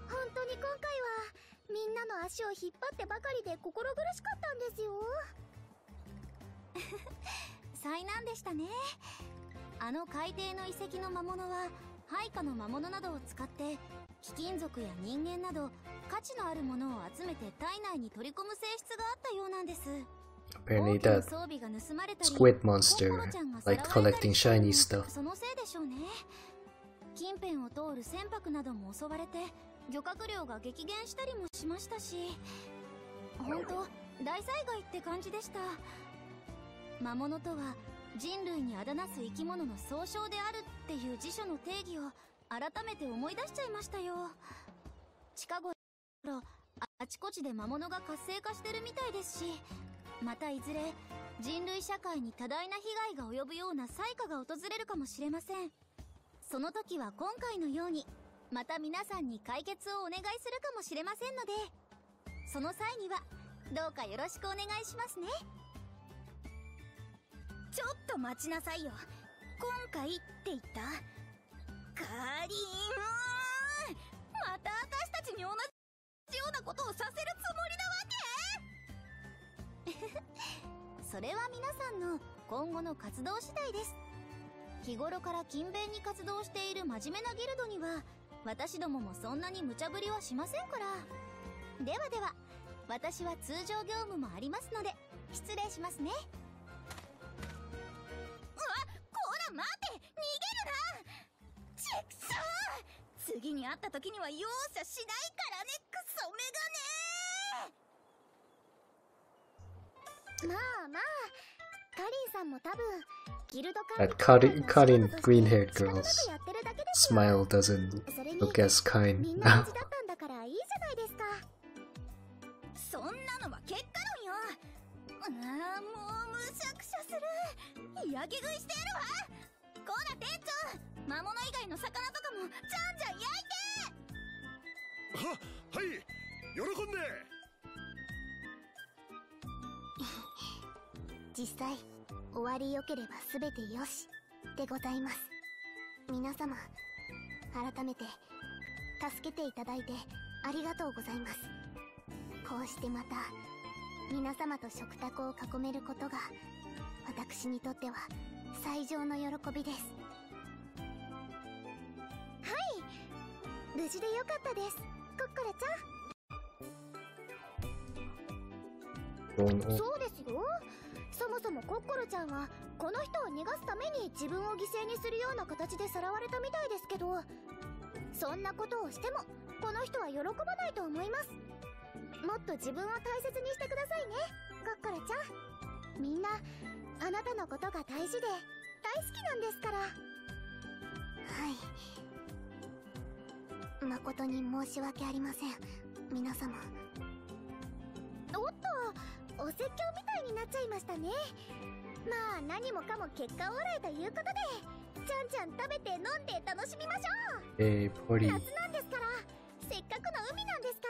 本当に今回はみんなの足を引っ張ってばかりで心苦しかったんですよ。 災難でしたね。あの海底の遺跡の魔物は配下の魔物などを使って貴金属や人間など価値のあるものを集めて体内に取り込む性質があったようなんです。 Apparently that squid monster liked collecting shiny stuff. そのせいでしょうね。近辺を通る船舶なども襲われて漁獲量が激減したりもしましたし、本当大災害って感じでした。魔物とは人類にあだなす生き物の総称であるっていう辞書の定義を改めて思い出しちゃいましたよ。近頃あちこちで魔物が活性化してるみたいですし、またいずれ人類社会に多大な被害が及ぶような災禍が訪れるかもしれません。その時は今回のようにまた皆さんに解決をお願いするかもしれませんので、その際にはどうかよろしくお願いしますね。ちょっと待ちなさいよ。今回って言った？カリン、また私たちに同じようなことをさせるつもりなわけ？それは皆さんの今後の活動次第です。日頃から勤勉に活動している真面目なギルドには私どももそんなに無茶ぶりはしませんから。ではでは、私は通常業務もありますので失礼しますね。こら待て、逃げるな。ちくしょう、次に会った時には容赦しないからね、クソメガネ。 まあまあ、カリンさんも多分ギルド That Karin green-haired girl's smile doesn't look as kind みんな now. 無事だったんだからいいじゃないですか。 そんなのは結果論よ。もうむしゃくしゃする。焼き食いしてやるわ。こら店長、魔物以外の魚とかもじゃんじゃん焼いて。 はい、喜んで。 実際終わりよければ全てよしでございます。皆様改めて助けていただいてありがとうございます。こうしてまた皆様と食卓を囲めることが私にとっては最上の喜びです。はい、無事でよかったです、コッコラちゃん。そうですよ。そもそもコッコロちゃんはこの人を逃がすために自分を犠牲にするような形でさらわれたみたいですけど、そんなことをしてもこの人は喜ばないと思います。もっと自分を大切にしてくださいね、コッコロちゃん。みんなあなたのことが大事で大好きなんですから。はい、誠に申し訳ありません皆様。おっと、お説教みたいになっちゃいましたね。まあ何もかも結果オーライということで、じゃんじゃん食べて飲んで楽しみましょう。 Party. 夏なんですから、せっかくの海なんですから、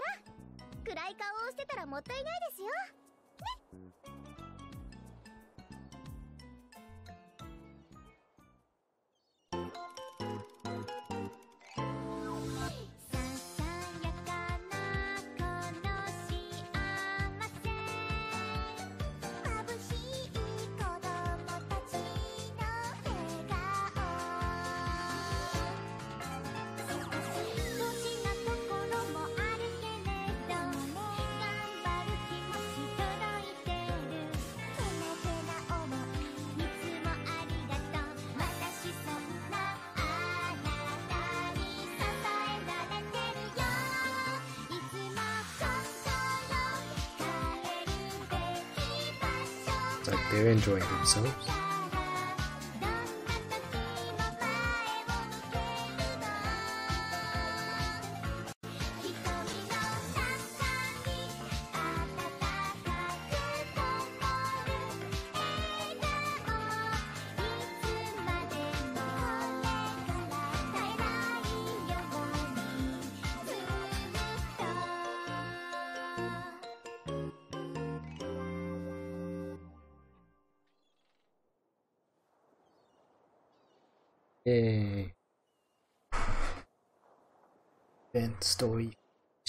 暗い顔をしてたらもったいないですよ Like they're enjoying themselves. Yay. Event story